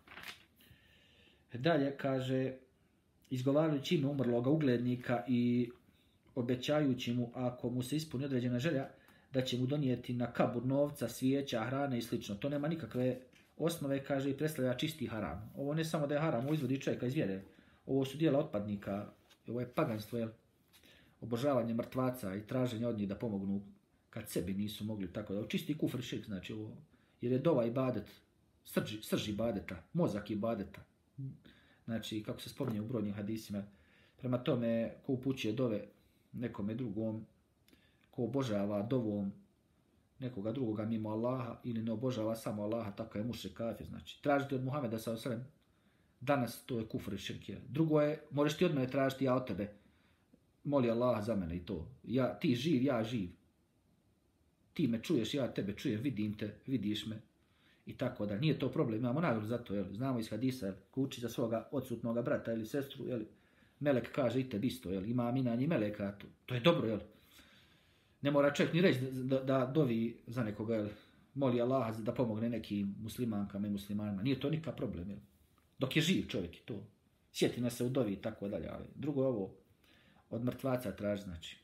Dalje kaže, izgovarajući ime umrloga uglednika i obećajući mu, ako mu se ispuni određena želja, da će mu donijeti na kabur novca, svijeća, hrane i slično. To nema nikakve osnove, kaže, i predstavlja čisti haram. Ovo ne samo da je haram, ovo izvodi čovjeka iz vjere. Ovo su dijela otpadnika, ovo je paganstvo, jel? Obožavanje mrtvaca i traženje od njih da pomognu kad sebi nisu mogli, tako da. Čisti kufr širk, znači ovo, jer je dova ibadet, srž ibadeta, mozak ibadeta. Znači, kako se spominje u brojnim hadisima, prema tome, ko upućuje dove nekome drugom, ko obožava dovom nekoga drugoga mimo Allaha ili ne obožava samo Allaha, tako je mušrik kafir. Znači, tražiti od Muhameda s.a.v. danas to je kufr i širk. Drugo je, možeš ti od mene tražiti, ja od tebe. Moli Allaha za mene i to. Ti živ, ja živ. Ti me čuješ, ja tebe čujem, vidim te, vidiš me. I tako da. Nije to problem, imamo nagradu za to. Jel? Znamo iz hadisa, jel? Ko uči za svoga odsutnoga brata ili sestru, jel? Melek kaže i tebi isto, jel? Ima minanje meleka, to je dobro, jel? Ne mora čovjek ni reći da dovi za nekoga, jel? Moli Allaha da pomogne nekim muslimankama i muslimanima. Nije to nikakav problem, jel? Dok je živ čovjek i to. Sjeti nas se u dovi i tako dalje, ali drugo je ovo od mrtvaca traži, znači.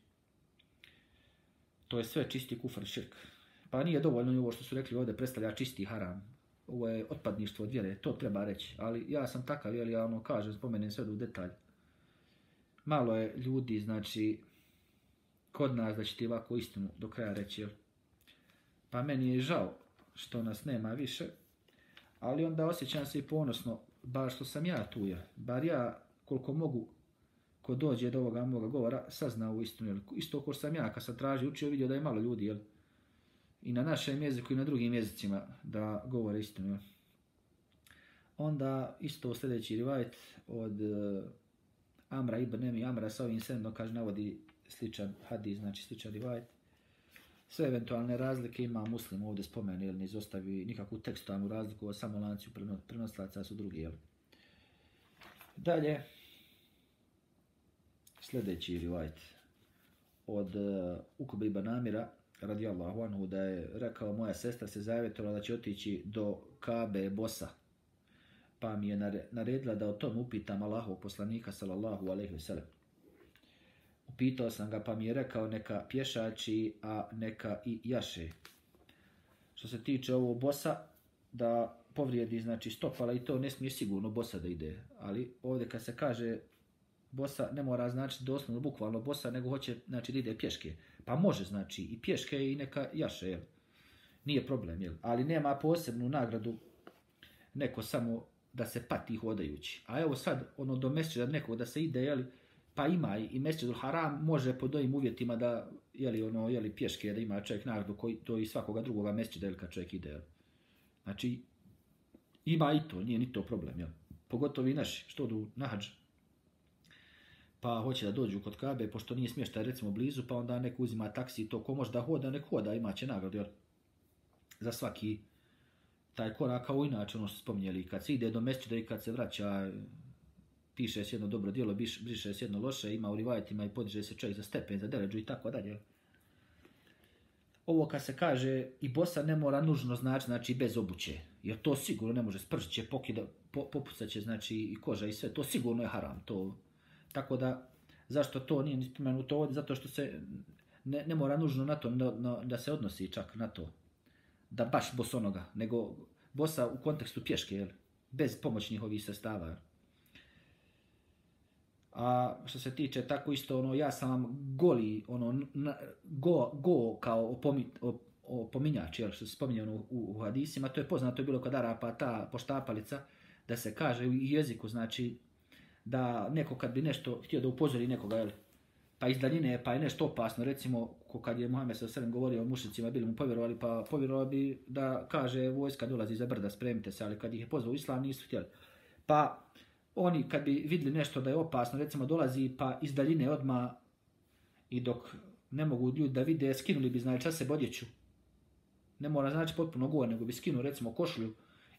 To je sve čisti kufr širk. Pa nije dovoljno ni ovo što su rekli ovdje, predstavlja čisti haram. Ovo je otpadništvo od vjere, to treba reći. Ali ja sam takav, jel, ja ono kažem, spomenem sve u detalj. Malo je ljudi, znači, kod nas da će ti ovako istinu do kraja reći, jel? Pa meni je žao što nas nema više, ali onda osjećam se i ponosno, bar što sam ja tu, jel? Bar ja, koliko mogu, ko dođe do ovoga moga govora, sazna ovu istinu, jel? Isto ko sam ja, kad sam tražio, učio, vidio da je malo ljudi, jel? I na našem jeziku i na drugim jezicima da govore istinu, jel? Onda isto sljedeći rivajet od Amra ibn Emi, Amra sa ovim sendom, kaže, navodi sličan hadis, znači sličan rivajet. Sve eventualne razlike ima Muslim ovdje spomenu, jer ne izostavi nikakvu tekstualnu razliku, o samo lanci prenoslaca su drugi, jel? Dalje, sljedeći rivajet od Ukbe ibn Amira, radijallahu anhu, da je rekao, moja sestra se zavjetovala da će otići do Kabe bosa, pa mi je naredila da o tom upitam Allahovog poslanika, sallallahu alejhi ve sellem. Upitao sam ga, pa mi je rekao, neka pješači, a neka i jaše. Što se tiče ovog bosa, da povrijedi, znači, stopala, i to ne smije sigurno bosa da ide. Ali ovdje kad se kaže bosa, ne mora znači doslovno bukvalno bosa, nego hoće, znači, da ide pješke. Pa može, znači, i pješke i neka jaše, jel? Nije problem, jel? Ali nema posebnu nagradu neko samo da se pati hodajući. A evo sad, ono do mesdžida nekog da se ide, jel? Pa ima i Mesdžidul Haram, može pod ovim uvjetima da, jeli pješke, da ima čovjek nagradu koji to i svakoga drugoga mesdžida, jel, kad čovjek ide, jel? Znači, ima i to, nije ni to problem, jel? Pogotovo i naši, što odu na hadž, pa hoće da dođu kod Kabe, pošto nije smještaj recimo blizu, pa onda neko uzima taksi, to ko može da hoda, nek hoda, imaće nagradu, jel? Za svaki taj korak, kao inače ono što spominjeli, kad se ide do mesdžida i kad se vraća, piše se jedno dobro djelo, briše se jedno loše, ima u rivajetima i podiže se čovjek za stepen, za deređu i tako dalje. Ovo kad se kaže i bosa ne mora nužno znači bez obuće, jer to sigurno ne može, spržit će, popucat će, znači i koža i sve, to sigurno je haram. To. Tako da, zašto to nije spomenuto ovdje? Zato što se ne mora nužno na to da se odnosi čak na to, da baš bosonoga, nego bosa u kontekstu pješke, jel? Bez pomoćnih ovih sredstava, jel? A što se tiče tako isto, ono, ja sam vam goli, ono, go kao opominjač, jel, što se spominje ono, u hadisima, to je poznato, je bilo kod Arapa ta poštapalica, da se kaže u jeziku, znači, da neko kad bi nešto htio da upozori nekoga, jel, pa iz daljine, pa je nešto opasno, recimo, kad je Muhammed s.a.v. govorio o mušicima, bili mu povjerovali, pa povjerovali bi da kaže vojska dolazi za brda, spremite se, ali kad ih je pozvao u islam nisu htjeli. Pa oni kad bi vidjeli nešto da je opasno, recimo dolazi pa iz daljine odmah i dok ne mogu ljudi da vide, skinuli bi, znači, čas se odjeću. Ne mora znači potpuno govor, nego bi skinuo recimo košulju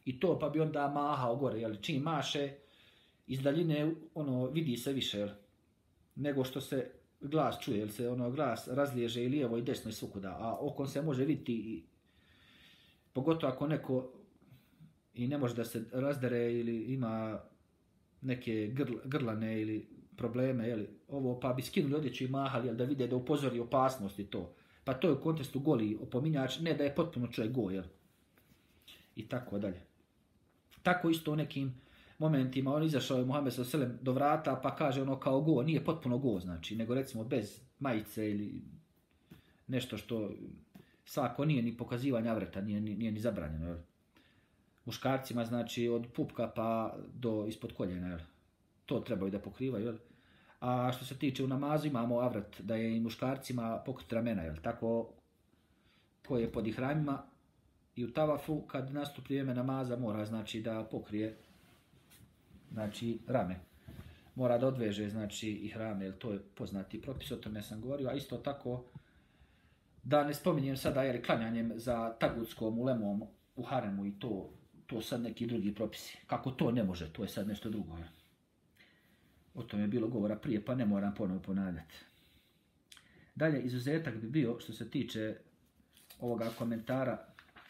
i to, pa bi onda mahao gore, jel? Čim maše, iz daljine vidi se više, jel? Nego što se glas čuje, jel se glas razliježe i lijevo i desno i svukuda, a okom se može vidjeti, pogotovo ako neko i ne može da se razdere ili ima neke grlane ili probleme, jel, pa bi skinuli odjeću i mahali, jel, da vide da upozori opasnost i to. Pa to je u kontekstu goli opominjač, ne da je potpuno čovjek go, jel? I tako dalje. Tako isto u nekim momentima, izašao je Muhammed s.a.v. do vrata, pa kaže kao go, nije potpuno go, znači, nego recimo bez majice ili nešto što svako nije ni pokazivanje avreta, nije ni zabranjeno, jel? Muškarcima, znači, od pupka pa do ispod koljena, jel? To trebaju da pokrivaju, jel? A što se tiče u namazu, imamo avret da je i muškarcima pokrit ramena, jel? Tako ko je pod ihramima i u tavafu, kad nastupi vrijeme namaza, mora, znači, da pokrije, znači, rame. Mora da odveže, znači, ihrame, jel? To je poznati propis, o tome sam govorio, a isto tako, da ne spominjem sada, jel, klanjanjem za tagutskom ulemom u haremu i to sad neki drugi propisi. Kako to ne može, to je sad nešto drugo, jel? O tom je bilo govora prije, pa ne moram ponovo ponavljati. Dalje, izuzetak bi bio, što se tiče ovoga komentara,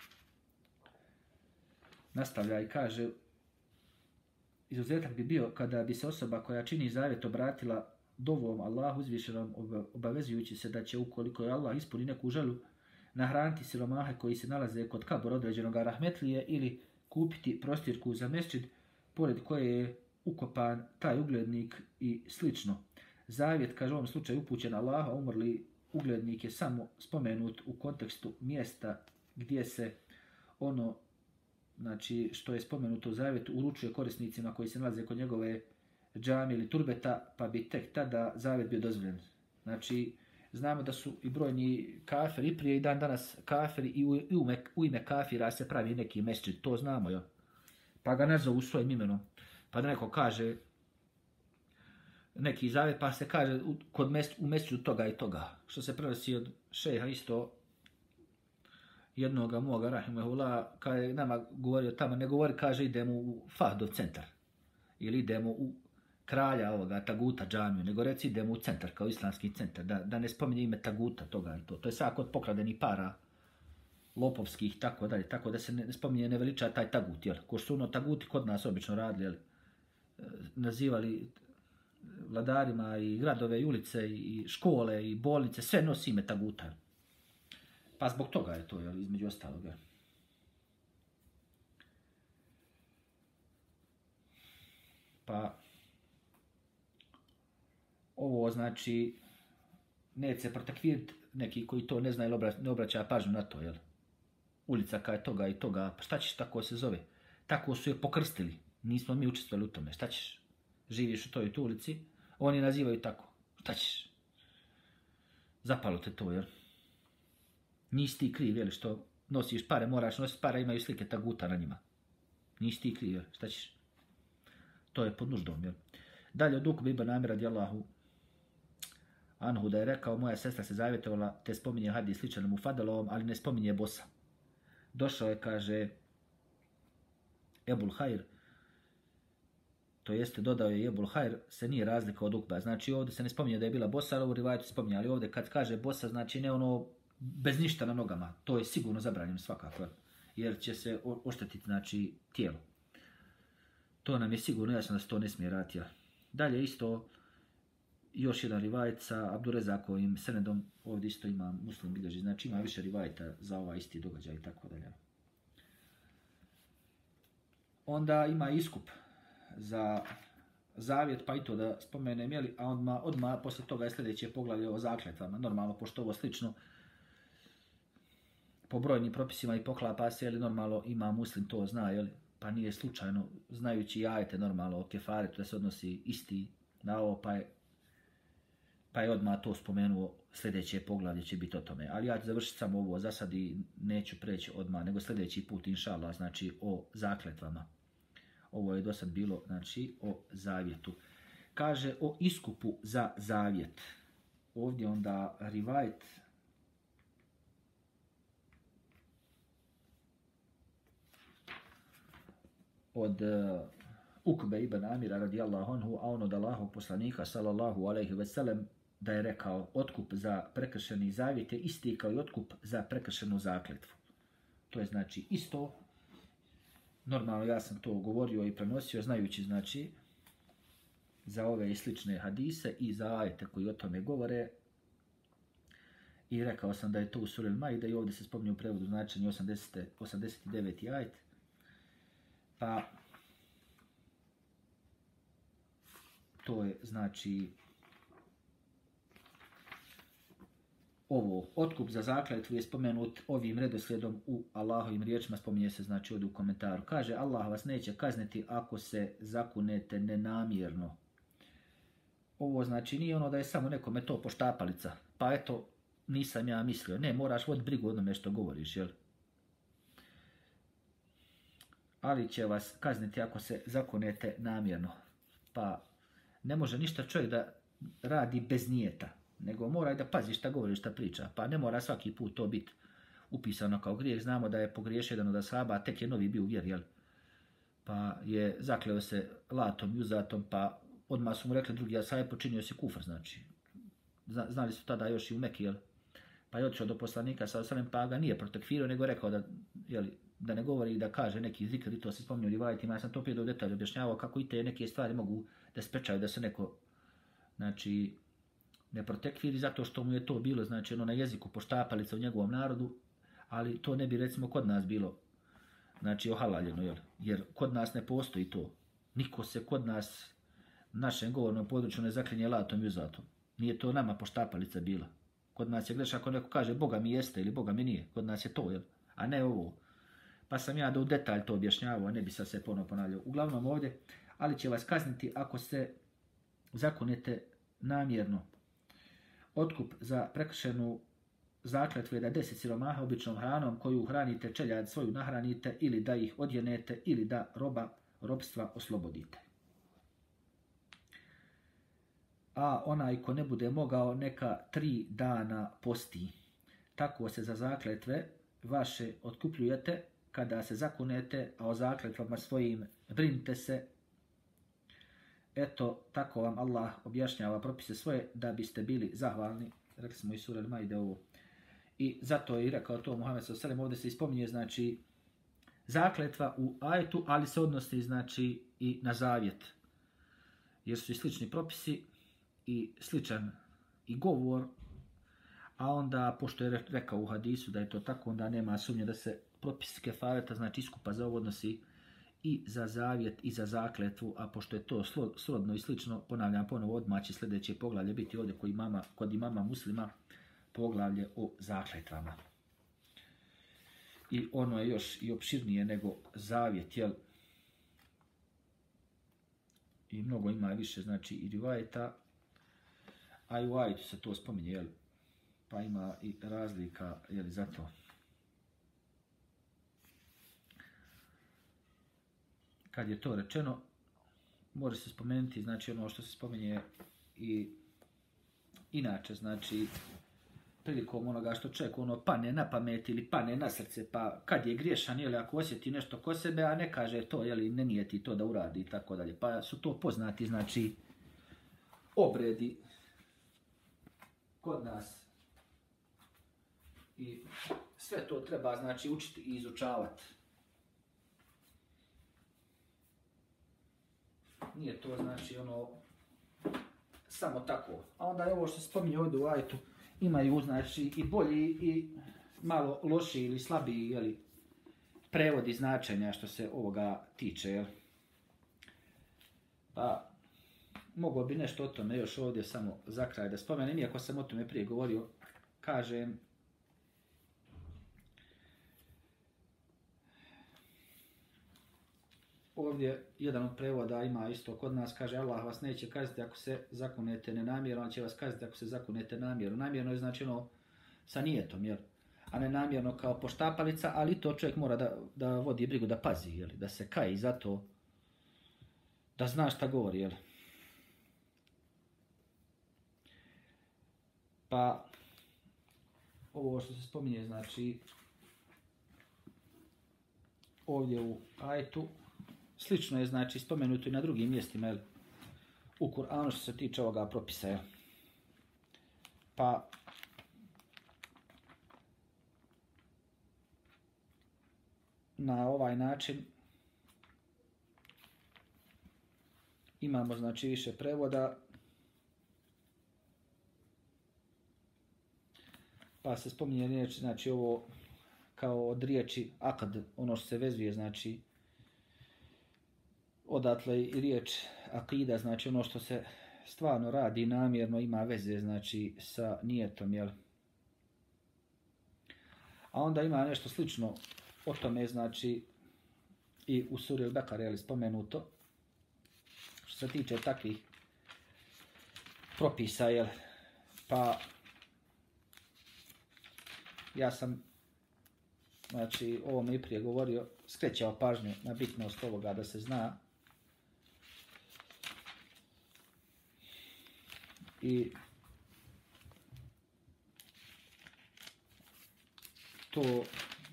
nastavlja i kaže, izuzetak bi bio kada bi se osoba koja čini zavjet obratila dovom Allahu uzvišenom, obavezujući se da će, ukoliko je Allah ispuni neku želju, nahraniti siromahe koji se nalaze kod kabura određenog rahmetlije ili kupiti prostirku za mesdžid, pored koje je ukopan taj uglednik i slično. Zavjet, kaže u ovom slučaju, upućen Allaha, umrli uglednik je samo spomenut u kontekstu mjesta gdje se ono, znači, što je spomenuto u zavjetu, uručuje korisnicima koji se nalaze kod njegove džamije ili turbeta, pa bi tek tada zavjet bio dozvoljen. Znači, znamo da su i brojni kafiri, prije i dan danas kafiri, i u ime kafira se pravi neki mesdžid, to znamo, jo. Pa ga nazovu svojim imenom. Pa da neko kaže neki zavjet, pa se kaže u mesdžidu toga i toga. Što se prenosi od šeha isto, jednoga moga, rahimahullah, kada je nama govorio tamo, ne govori, kaže, idemo u Fahdov centar. Ili idemo u kralja ovoga, Taguta džamiju, nego reci idemo u centar, kao islamski centar, da ne spominje ime Taguta, toga i to. To je sad kod pokradenih para, lopovskih, tako dalje, tako da se ne spominje, ne veliča taj Tagut, jel? Ko su Taguti kod nas obično radili, jel? Nazivali vladarima i gradove i ulice i škole i bolnice, sve nosi ime Taguta. Pa zbog toga je to, jel, između ostaloga. Pa ovo znači neće se protekvirati neki koji to ne zna ili ne obraća pažnju na to, jel? Ulica kaj toga i toga, pa šta ćeš, tako se zove? Tako su je pokrstili, nismo mi učestvovali u tome, šta ćeš? Živiš u toj ulici, oni nazivaju tako, šta ćeš? Zapalo te to, jel? Nisi ti kriv, jel, što nosiš pare, moraš nositi pare, imaju slike Taguta na njima. Nisi ti kriv, jel, šta ćeš? To je pod nuždom, jel? Dalje od Ukbe ibn Amir radijallahu anhu da je rekao, moja sestra se zavjetovala, te spominje hadis sličan mu Fadalovom, ali ne spominje bosa. Došao je, kaže, Ebul Hajr, to jeste dodao je Ebul Hajr, se nije razlika od Ukba. Znači ovdje se ne spominje da je bila bosa, ali u rivajetu spominje, ali ovdje kad kaže bosa, znači ne ono bez ništa na nogama, to je sigurno zabranjeno svakako, jer će se oštetiti, znači, tijelo. To nam je sigurno jasno da se to ne smije raditi. Dalje isto, još jedan rivajet sa Abdurezakovim senedom, ovdje isto ima Muslim bilježi, znači ima više rivajeta za ovaj isti događaj i tako dalje. Onda ima iskup za zavjet, pa i to da spomenem, jeli, a odmah posle toga je sljedeće poglavlje o zakletvama. Normalno, pošto ovo slično po brojnim propisima i poklapa se, jeli, normalno ima Muslim to zna, jeli, pa nije slučajno, znajući ajete normalno o kefaretu da se odnosi isti na ovo, pa je odmah to spomenuo, sljedeće poglavlje će biti o tome. Ali ja ću završiti samo ovo za sad i neću preći odmah, nego sljedeći put, inša Allah, znači o zakletvama. Ovo je do sad bilo, znači, o zavjetu. Kaže o iskupu za zavjet. Ovdje onda rivajet od Ukbe ibn Amira radijallahu anhu, a on od Allahog poslanika sallallahu alejhi ve sellem da je rekao otkup za prekršeni zavjet je isti kao i otkup za prekršenu zakletvu. To je znači isto. Normalno ja sam to govorio i prenosio znajući znači za ove i slične hadise i za ajete koji o tome govore. I rekao sam da je to u suri Al-Maide i ovdje se spominje u prevodu značenje 89. ajet. Pa to je znači ovo, otkup za zakletvu je spomenut ovim redoslijedom u Allahovim riječima, spominje se znači ovdje u komentaru. Kaže, Allah vas neće kazniti ako se zakunete nenamjerno. Ovo znači nije ono da je samo nekome to poštapalica, pa eto, nisam ja mislio. Ne, moraš voditi brigu o onome što govoriš, jel? Ali će vas kazniti ako se zakunete namjerno. Pa ne može ništa čovjek da radi bez nijeta, nego mora da pazi šta govori, šta priča. Pa ne mora svaki put to biti upisano kao grijeh. Znamo da je pogriješio jedan od ashaba, tek je novi bio u vjeri, jel? Pa je zakleo se latom i uzatom, pa odmah su mu rekli drugi ashabi, počinio se kufr, znači. Znali su tada još i u Meki, jel? Pa je otišao do poslanika sa osanem, pa ga nije protekfirio, nego rekao da, jel, da ne govori, da kaže neki zikr, i to se spominje u rivajetima. Ja sam to prije do detalja objašnjavao kako i te neke stvari mogu da sprečaju da se neko, znači, ne protekfiri zato što mu je to bilo, znači, ono na jeziku poštapalica u njegovom narodu, ali to ne bi recimo kod nas bilo, znači, ohalaljeno, jel? Jer kod nas ne postoji to. Niko se kod nas, našem govornom području, ne zaklinje latom i uzatom. Nije to nama poštapalica bila. Kod nas je greš ako neko kaže Boga mi jeste ili Boga mi nije. Kod nas je to, jel? A ne ovo. Pa sam ja da u detalj to objašnjavao, a ne bi sad se ponovno ponavljao. Uglavnom ovdje, ali će vas kazniti ako se zakunete namjerno. Otkup za prekršenu zakletvu je da 10 siromaha običnom hranom koju hranite, čeljad svoju nahranite, ili da ih odjenete, ili da robstva oslobodite. A onaj ko ne bude mogao, neka 3 dana posti. Tako se za zakletve vaše otkupljujete kada se zakunete, a o zakletvama svojim brinite se. Eto, tako vam Allah objašnjava propise svoje da biste bili zahvalni. Rekli smo i sura Al-Maide ovo. I zato je i rekao to Muhammed s.a.v. Ovdje se ispominje, znači, zakletva u ajetu, ali se odnosi, znači, i na zavjet. Jer su i slični propisi i sličan i govor, a onda, pošto je rekao u hadisu da je to tako, onda nema sumnje da se propis kefareta, znači iskupa za ovo, odnosi i za zavjet i za zakletvu, a pošto je to srodno i slično, ponavljam ponovo, odmah će sljedeće poglavlje biti ovdje kod imama Muslima, poglavlje o zakletvama. I ono je još i opširnije nego zavjet, jel? I mnogo ima više, znači, i rivajeta, a i u ajetu se to spominje, jel? Pa ima i razlika, jel, za to. Kad je to rečeno, može se spomenuti, znači, ono što se spominje i inače, znači, prilikom onoga što čovjek ono pane na pamet ili pane na srce, pa kad je griješan, jel, ako osjeti nešto ko sebe, a ne kaže to, jel, ne nijeti to da uradi i tako dalje. Pa su to poznati, znači, obredi kod nas. I sve to treba, znači, učiti i izučavati. Nije to, znači, ono, samo tako. A onda je ovo što se spominje ovdje u ajetu, imaju, znači, i bolji i malo lošiji ili slabiji, jeli, prevodi značenja što se ovoga tiče, jel? Pa, mogo bi nešto o tome još ovdje samo za kraj da spomenem, iako sam o tome prije govorio, kažem, ovdje jedan od prevoda ima isto kod nas, kaže Allah vas neće kazniti ako se zakunete nenamjerno, on će vas kazniti ako se zakunete namjerno. Namjerno je znači ono sa nijetom, jel? A ne namjerno kao poštapalica, ali to čovjek mora da vodi brigu, da pazi, jel? Da se kaji za to, da zna šta govori, jel? Pa ovo što se spominje, znači ovdje u ajetu, slično je znači spomenuto i na drugim mjestima jel, u Kur'anu što se tiče ovoga propisa. Jel. Pa na ovaj način imamo znači više prevoda, pa se spominje riječ, znači ovo kao od riječi akad, ono što se vezuje, znači odatle i riječ akida, znači ono što se stvarno radi namjerno ima veze, znači sa nijetom, jel? A onda ima nešto slično o tome, znači i u suri Al-Bekare je spomenuto, što se tiče takvih propisa, jel? Pa ja sam znači ovome i prije govorio, skrećao pažnju na bitnost ovoga da se zna. I to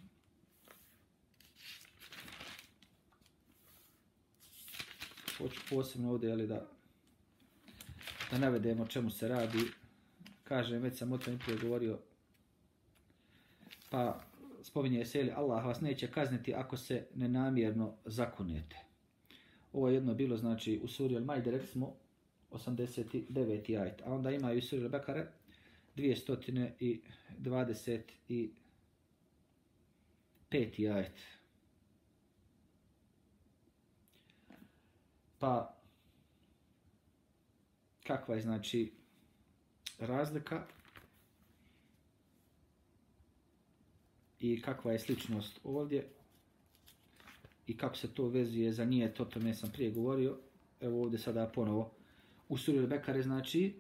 hoću posebno ovdje ali da navedemo o čemu se radi. Kažem, već sam o tome prije govorio, pa spominje se, ili Allah vas neće kazniti ako se nenamjerno zakunete. Ovo je jedno bilo, znači, u suri Al-Maide, rekli smo, 89. ajet. A onda ima i u suri Al-Bekare 225. ajet. Pa, kakva je, znači, razlika i kakva je sličnost ovdje i kako se to vezuje za nijet, o tome sam prije govorio. Evo ovdje sada ponovo u suri Al-Bekare, znači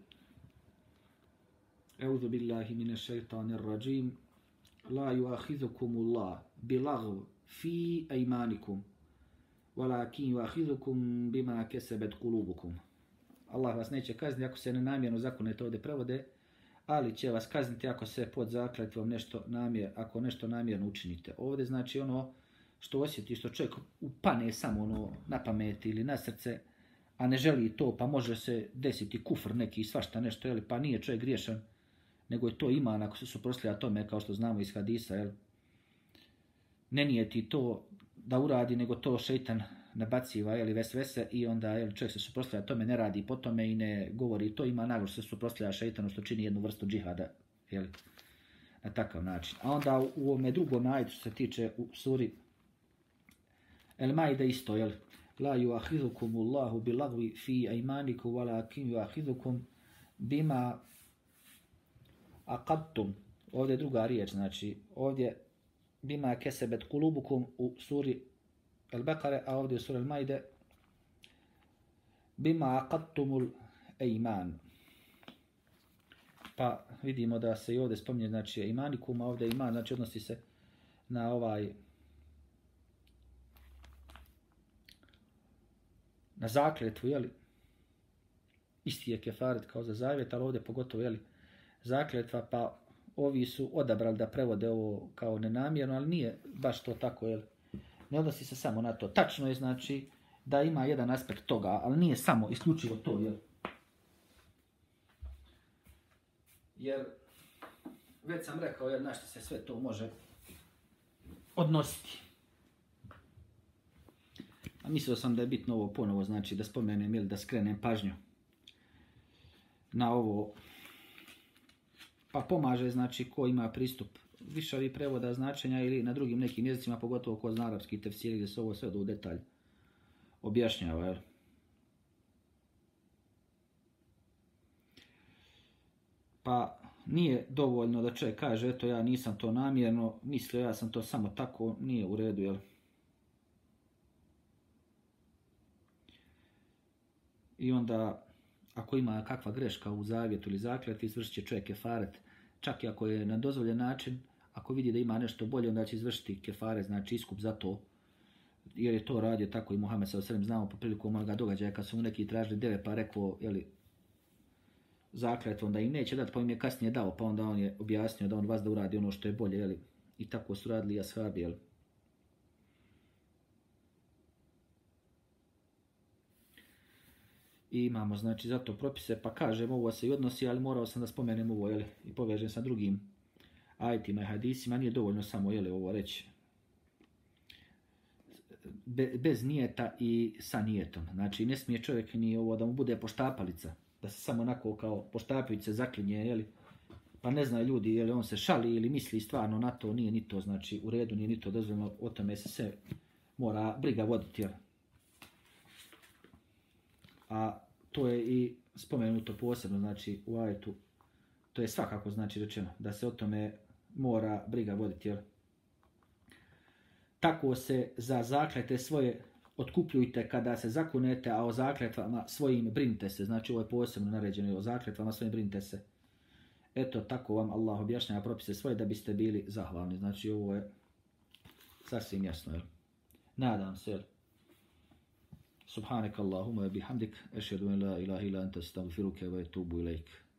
Eûzu billahi minash shaitanir rajim la yu'akhidhukumullah bilagw fi aymanikum walakin yu'akhidhukum bima kasabat qulubukum. Allah vas neće kazniti ako se nenamjerno zakunete, ovdje prevode, ali će vas kazniti ako se pod zakletvom ako nešto namjerno učinite. Ovdje znači ono što osjeti, što čovjek upane samo ono na pamet ili na srce, a ne želi to, pa može se desiti kufr neki, svašta nešto, jel? Pa nije čovjek griješan, nego je to iman ako se suprotstavlja tome, kao što znamo iz hadisa, jel? Ne nije ti to da uradi, nego to šeitan nabaciva, jel, vesvese, i onda jel, čovjek se suprotstavlja tome, ne radi po tome i ne govori to, ima naglo što se suprotstavlja šeitanu, što čini jednu vrstu džihada, jel, na takav način. A onda u ovome drugom ajetu što se tiče u suri El-Maide isto, jel, la yu'akhidhukumullahu bilagwi fi aymanikum walakin yu'akhidhukum bima aqadtum. Ovdje je druga riječ, znači ovdje bima kasabat qulubukum u suri Al-Bekare, a ovdje u suri Al-Maide bima aqadtumul ayman. Pa vidimo da se i ovdje spominje, znači imanikum, a ovdje iman, znači odnosi se na na zakletvu, jeli? Isti je kefaret kao za zavjet, ali ovdje pogotovo, jeli, zakletva, pa ovi su odabrali da prevode ovo kao nenamjerno, ali nije baš to tako, jeli? Ne odnosi se samo na to. Tačno je, znači, da ima jedan aspekt toga, ali nije samo isključivo to, jel? Jer, već sam rekao, jel, na što se sve to može odnositi. A mislio sam da je bitno ovo ponovo, znači da spomenem ili da skrenem pažnju na ovo. Pa pomaže, znači, ko ima pristup višavi prevoda značenja ili na drugim nekim jezicima, pogotovo ko zna arapski tefsir, gdje se ovo sve u detalj objašnjava, jel? Pa nije dovoljno da čovjek kaže, eto ja nisam to namjerno mislio, ja sam to samo tako, nije u redu, jel? I onda, ako ima kakva greška u zavjetu ili zakletvi, izvršit će čovjek kefaret, čak i ako je na dozvoljen način, ako vidi da ima nešto bolje, onda će izvršiti kefaret, znači iskup za to, jer je to radio tako i Muhammed s.a.v. znamo po priliku onoga događaja kad su mu neki tražili deve, pa rekao, jeli, zakletvu, onda im neće dati, pa im je kasnije dao, pa onda on je objasnio da on vas da uradi ono što je bolje, jeli, i tako su radili i ashabi, jeli. I imamo znači zato propise, pa kažem ovo se i odnosi, ali morao sam da spomenem ovo i povežem sa drugim ajetima i hadisima, nije dovoljno samo ovo reći bez nijeta i sa nijetom. Znači ne smije čovjek ni ovo da mu bude poštapalica, da se samo onako kao poštapajući se zaklinje, pa ne znaju ljudi on se šali ili misli stvarno na to, nije ni to znači u redu, nije ni to dozvoljeno, o tome se mora briga voditi. A to je i spomenuto posebno, znači u ajetu, to je svakako znači rečeno, da se o tome mora briga voditi. Tako se za zakljete svoje otkupljujte kada se zakunete, a o zakletvama svojim brinite se. Znači ovo je posebno naređeno, o zakletvama svojim brinite se. Eto, tako vam Allah objašnjava propise svoje da biste bili zahvalni. Znači ovo je sasvim jasno. Nadam se. Subhanak Allahumma bihamdik, ešhedu en la ilaha illa anta, astaghfiruke wa etubu ilaik.